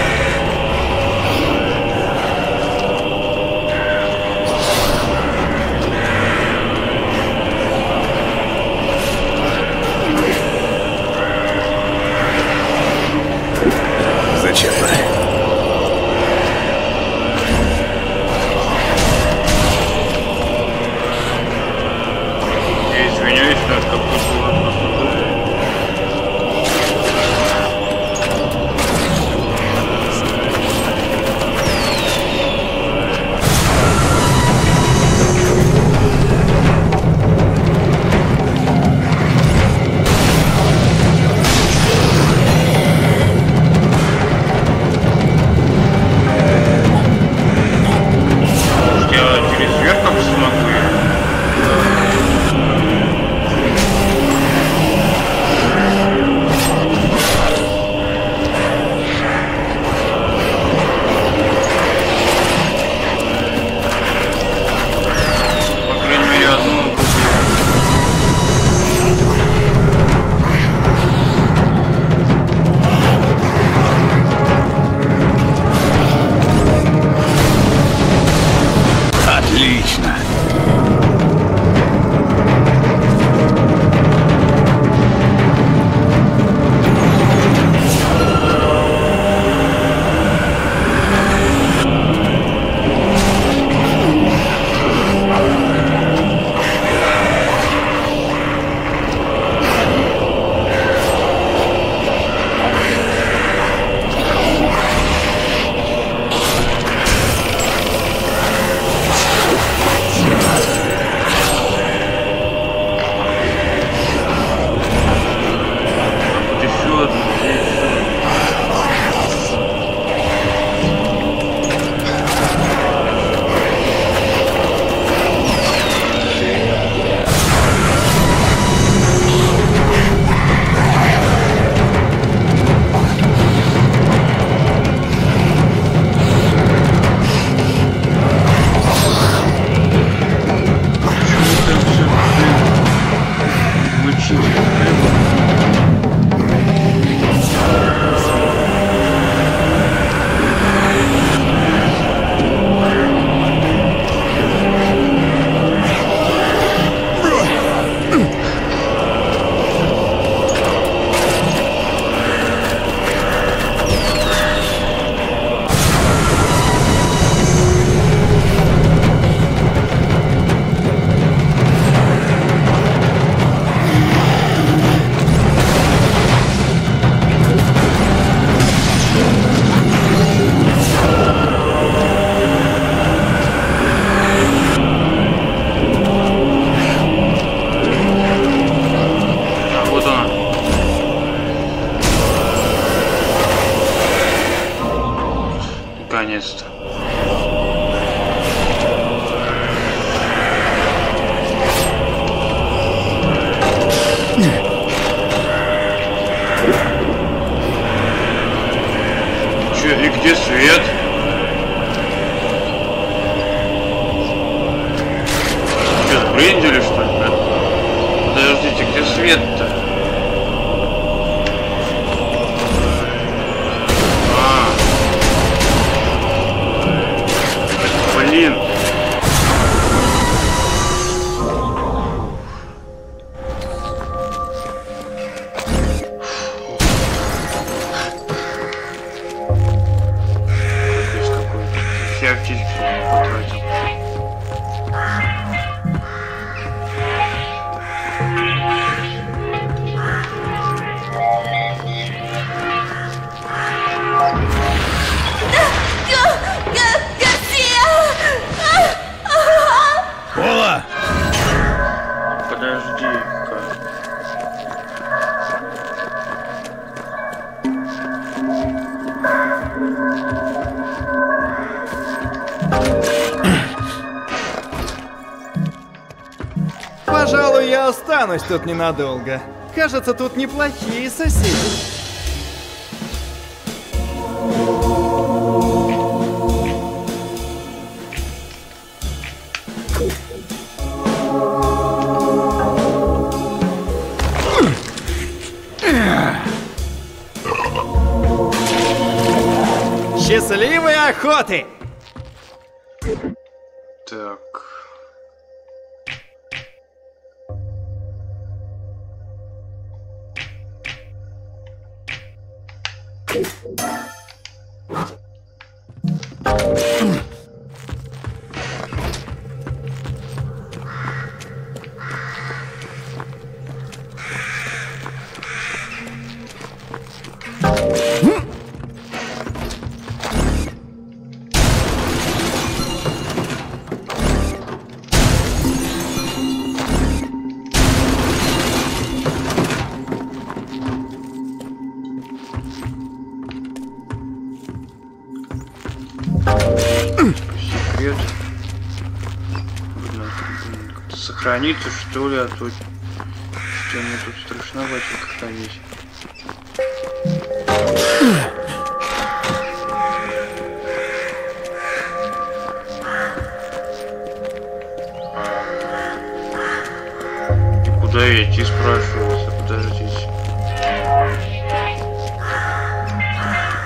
Зачем-то. Я извиняюсь, но это какой-то Отлично. Наконец-то. Че, и где свет? Че, сбрендили, что ли? Подождите, где свет-то? Блин. Здесь какой-то все аптечки потратил. Пола! Подожди-ка. Пожалуй, я останусь тут ненадолго. Кажется, тут неплохие соседи. Счастливой охоты! Так. Секрет. Блин, как-то сохраниться, что ли, а то что мне тут страшновато ходить. И куда идти, спрашивается, подождите.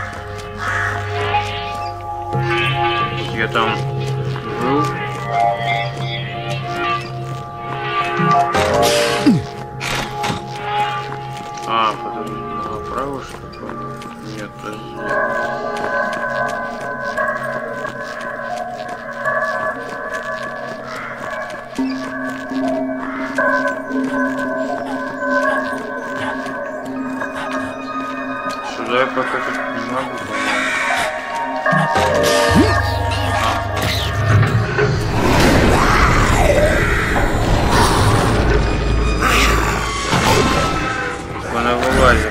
Я там был. Сюда я пока тут не могу, по-моему. Она вылазит.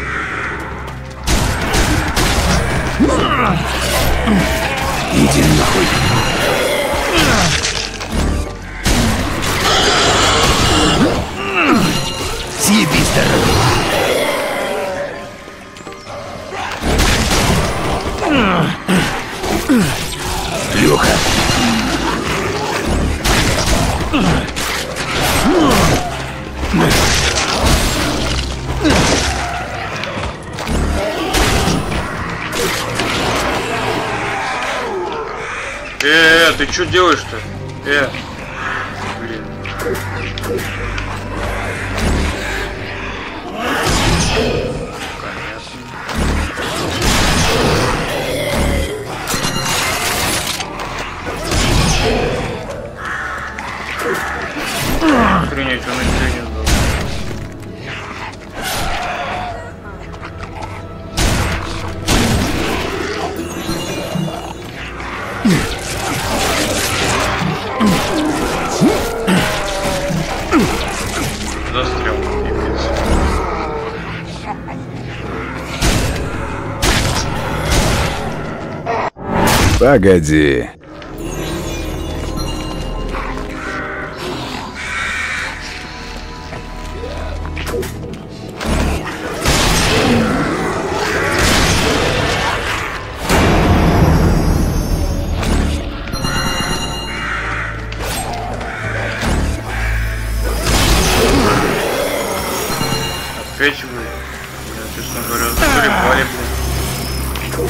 Иди нахуй. Съебись, дорогой. Леха. Ты что делаешь-то? Блин. Охренеть, он ничего не сдал. Застрял, пипец. Погоди. Опять вы? Я, честно говоря, заколебали, блин.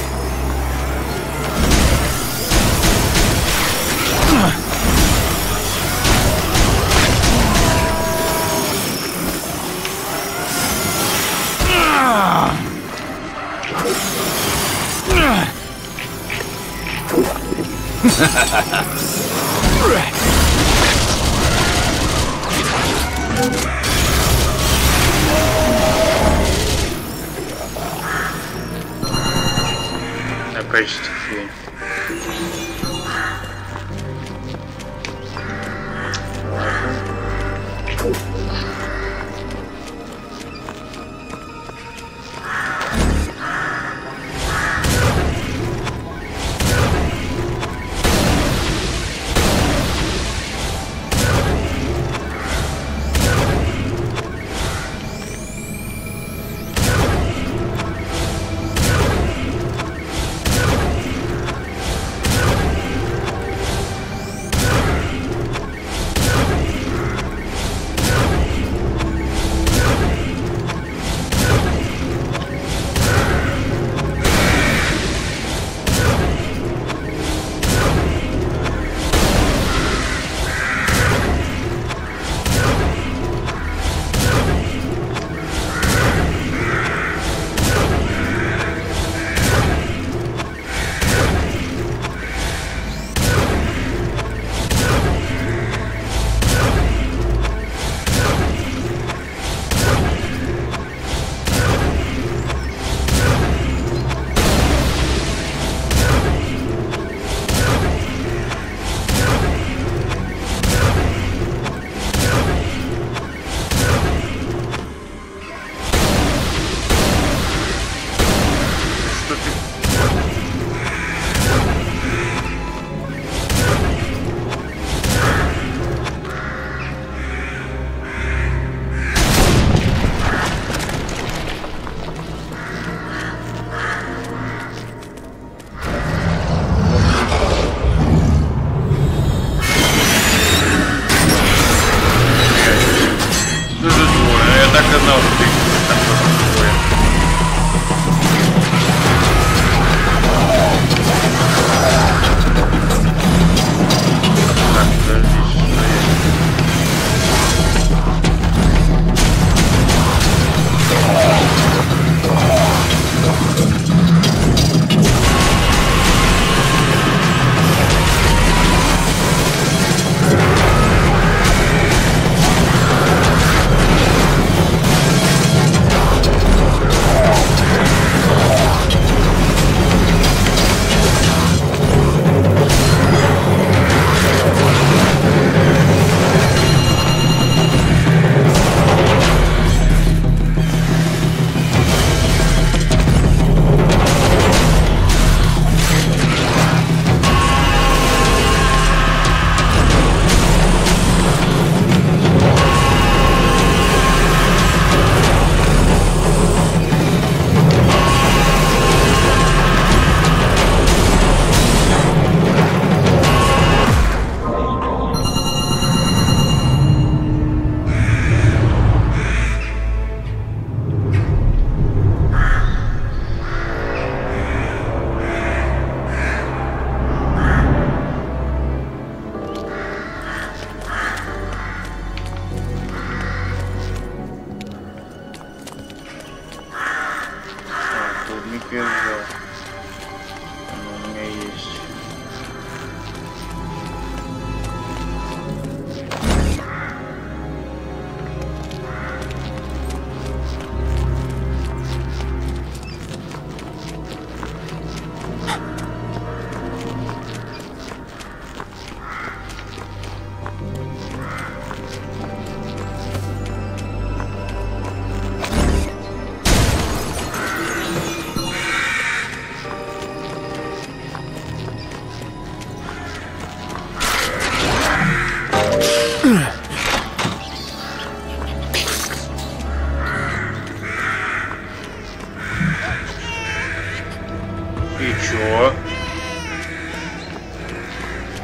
Качество фигни.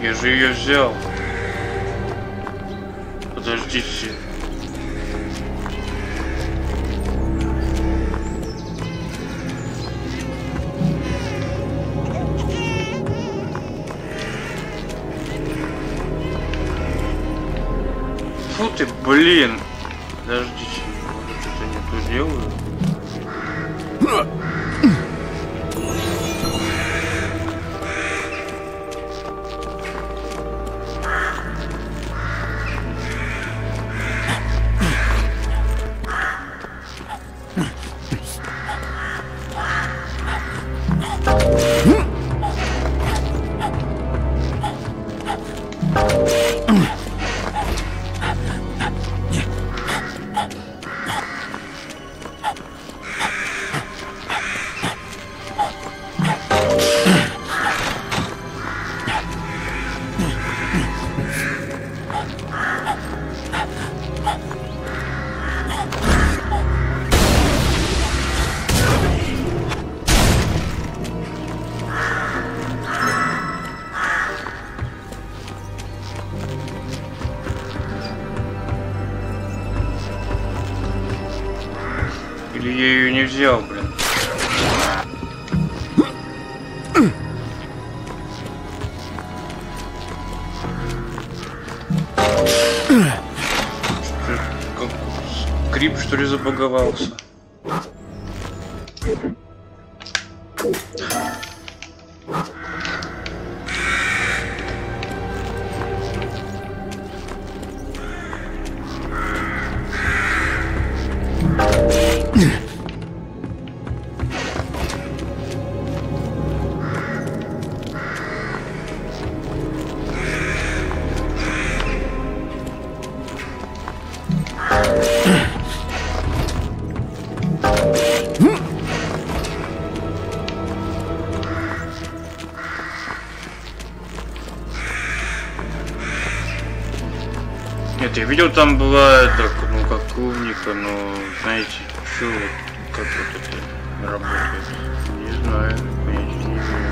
Я же ее взял. Подождите. Фу ты, блин. Подождите, может это не то делаю? Или я ее не взял, блин. Как скрип, что ли, забаговался? Нет, я видел, там была так, ну как клубника, но знаете, что вот, как вот это работает? Не знаю, понятия не имею.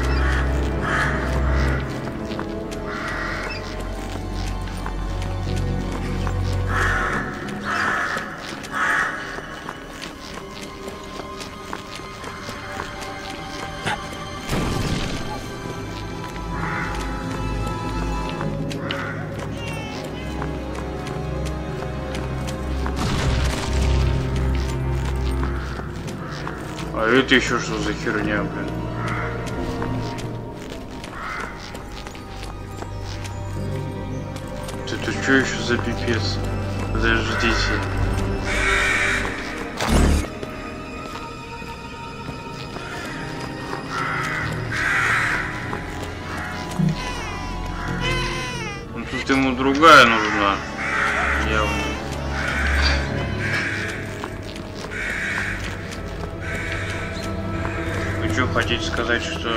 А это еще что за херня, блин? Это что еще за пипец? Подождите. Ну тут ему другая нужна. Явно. Что хотите сказать, что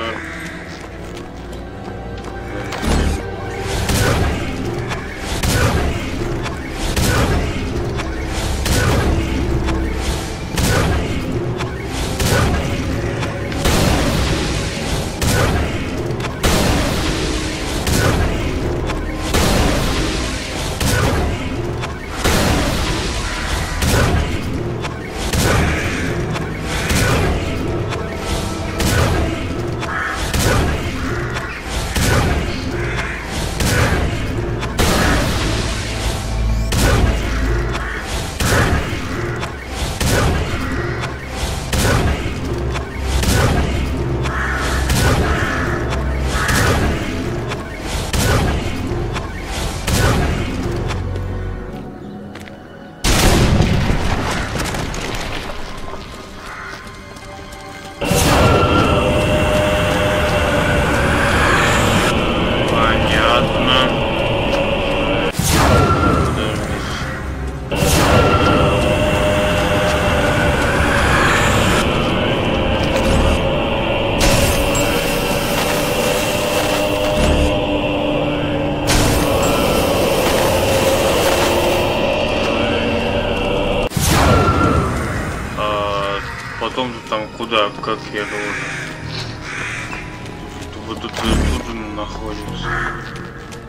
потом там куда, как я должен? Вот тут находится.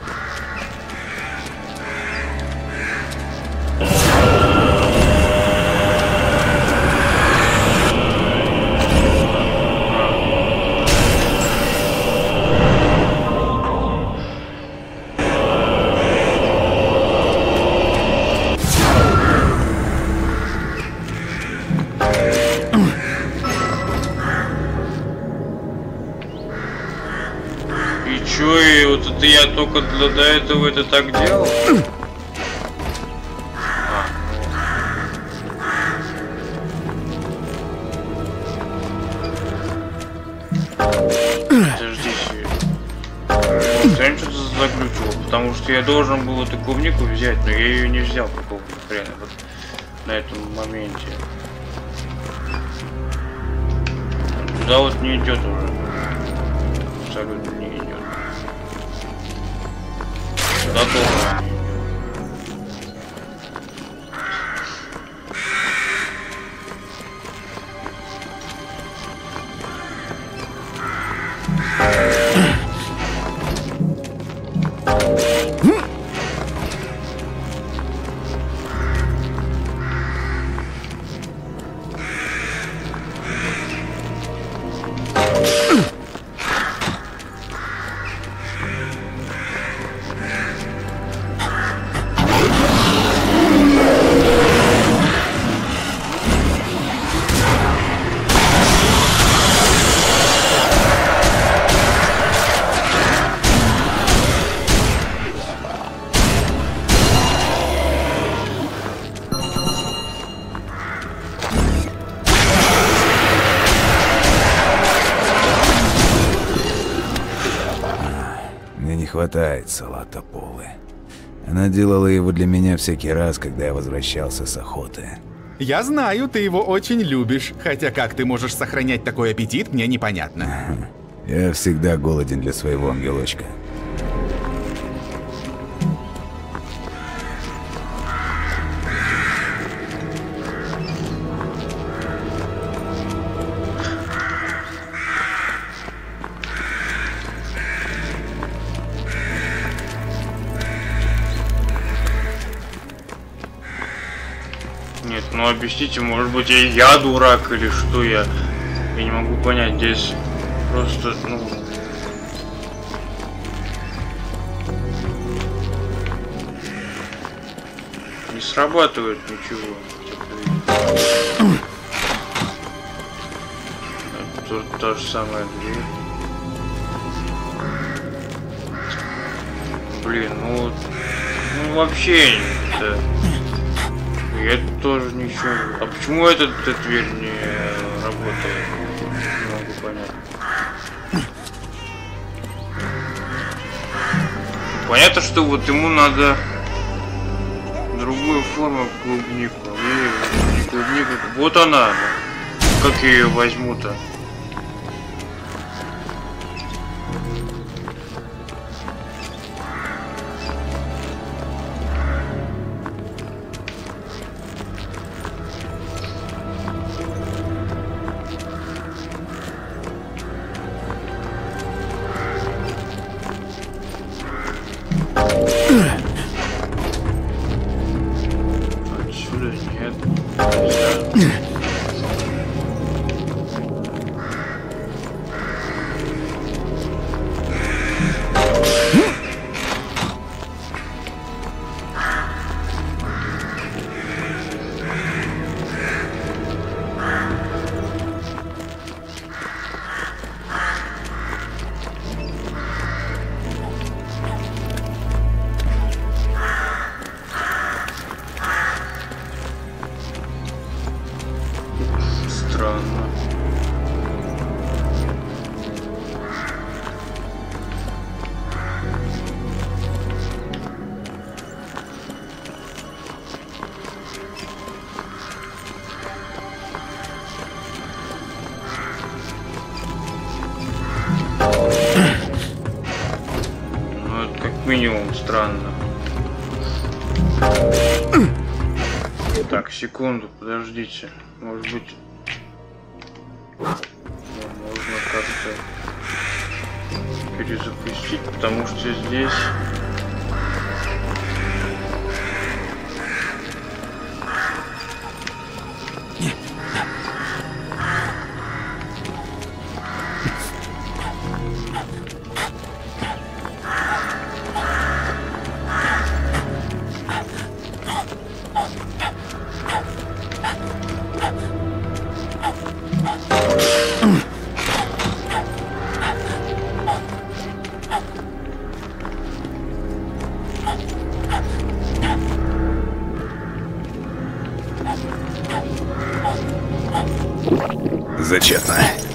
только до этого это так делал? Подождите. Я что-то заглючил, потому что я должен был эту клубнику взять, но я ее не взял какого-то хрена вот на этом моменте. Туда вот не идет уже. Абсолютно не идет. Туда тоже не идет. Хватает салата Полы. Она делала его для меня всякий раз, когда я возвращался с охоты. Я знаю, ты его очень любишь, хотя как ты можешь сохранять такой аппетит, мне непонятно. Я всегда голоден для своего ангелочка. Нет, ну объясните, может быть я дурак или что я не могу понять, здесь просто, ну... Не срабатывает ничего. Тут та же самая дверь. Блин, ну вообще это... И это тоже ничего. А почему эта дверь не работает? Не могу понять. Понятно, что вот ему надо другую форму клубнику. И не клубнику. Вот она. Как я ее возьму-то? Отсюда нет. Странно. Ну, это как минимум странно. Так, секунду, подождите. Может быть... можно как-то перезапустить, потому что здесь... Зачетно.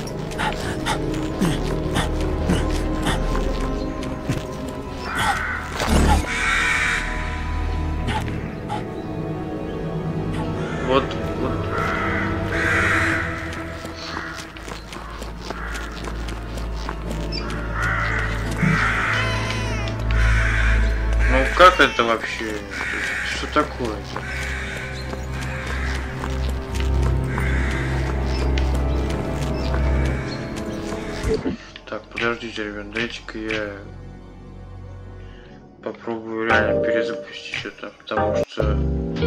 Вот. Ну как это вообще? Что такое? Так, подождите, ребят, дайте-ка я попробую реально перезапустить это, потому что...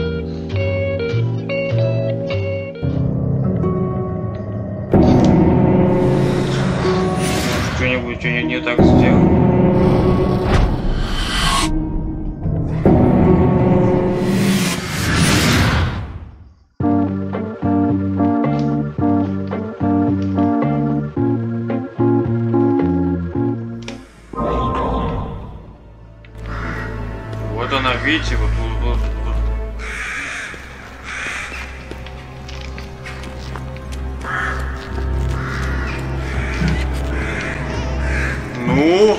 Что-нибудь я не так сделал. Вот она, видите, вот. Ну?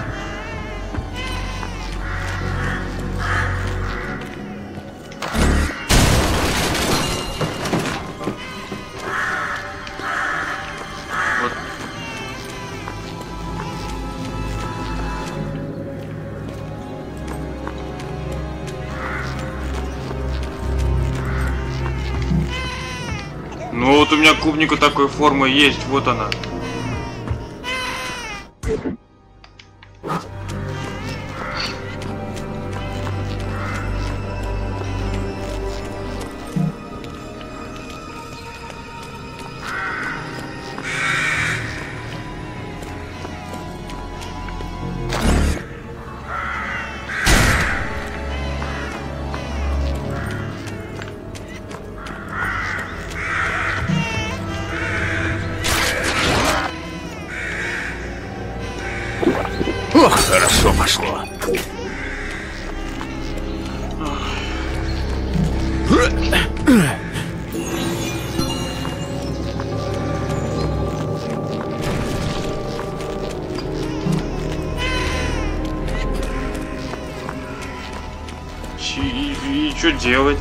Вот. Ну вот у меня клубника такой формы есть, вот она. Ох, хорошо пошло. И что делать?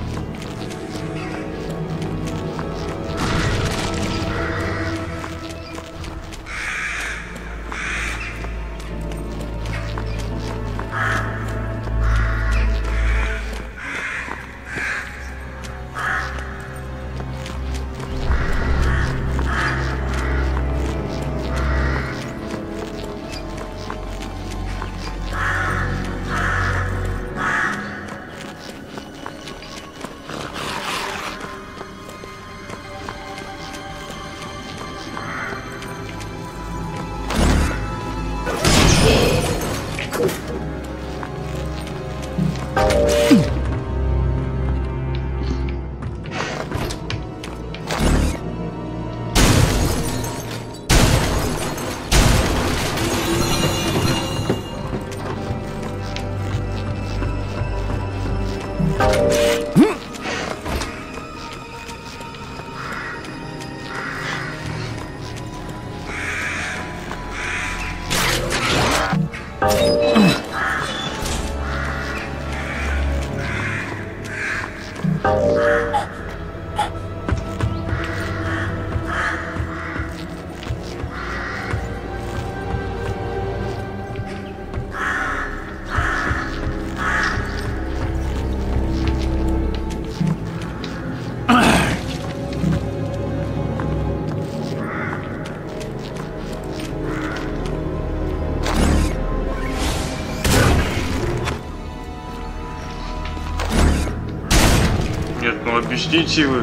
Нет, ну объясните вы.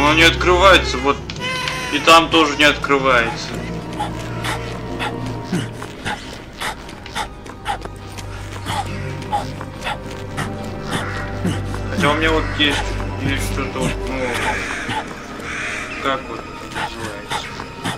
Но он не открывается, вот. И там тоже не открывается. Хотя у меня вот есть что-то вот, ну, как вот это называется?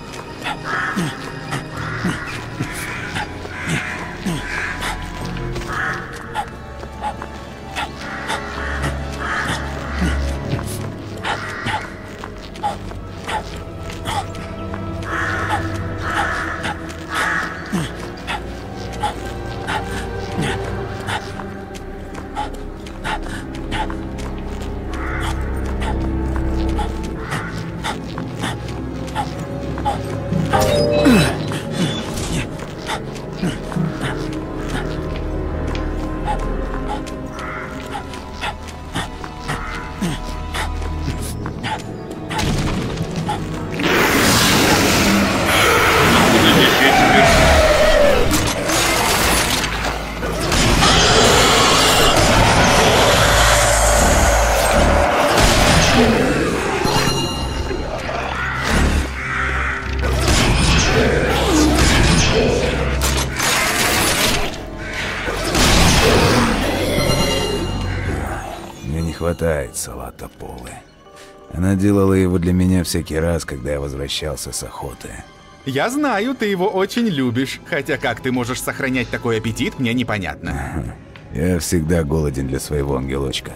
Мне не хватает салата Полы. Она делала его для меня всякий раз, когда я возвращался с охоты. Я знаю, ты его очень любишь, хотя как ты можешь сохранять такой аппетит, мне непонятно. Я всегда голоден для своего ангелочка.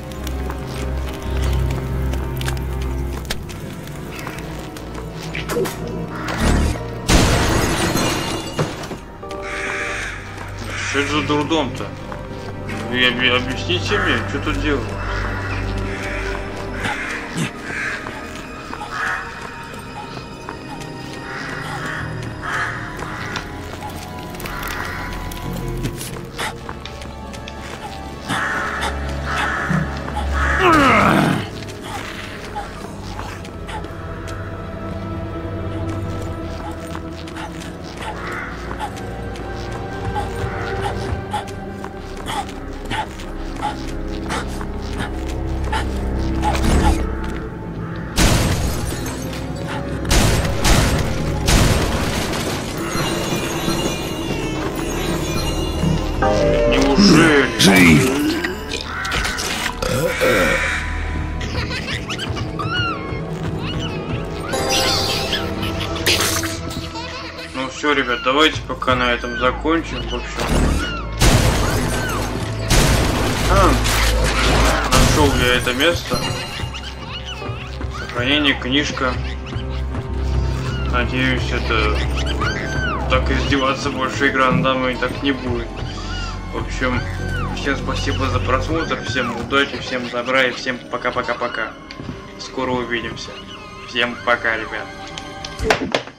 Что это за дурдом-то? Вы объясните мне, что тут делать? Жив! Ну все, ребят, давайте пока на этом закончим. В общем, нашел я это место. Сохранение, книжка. Надеюсь, это так издеваться больше игра над нами так не будет. В общем, всем спасибо за просмотр, всем удачи, всем добра и всем пока-пока-пока. Скоро увидимся. Всем пока, ребят.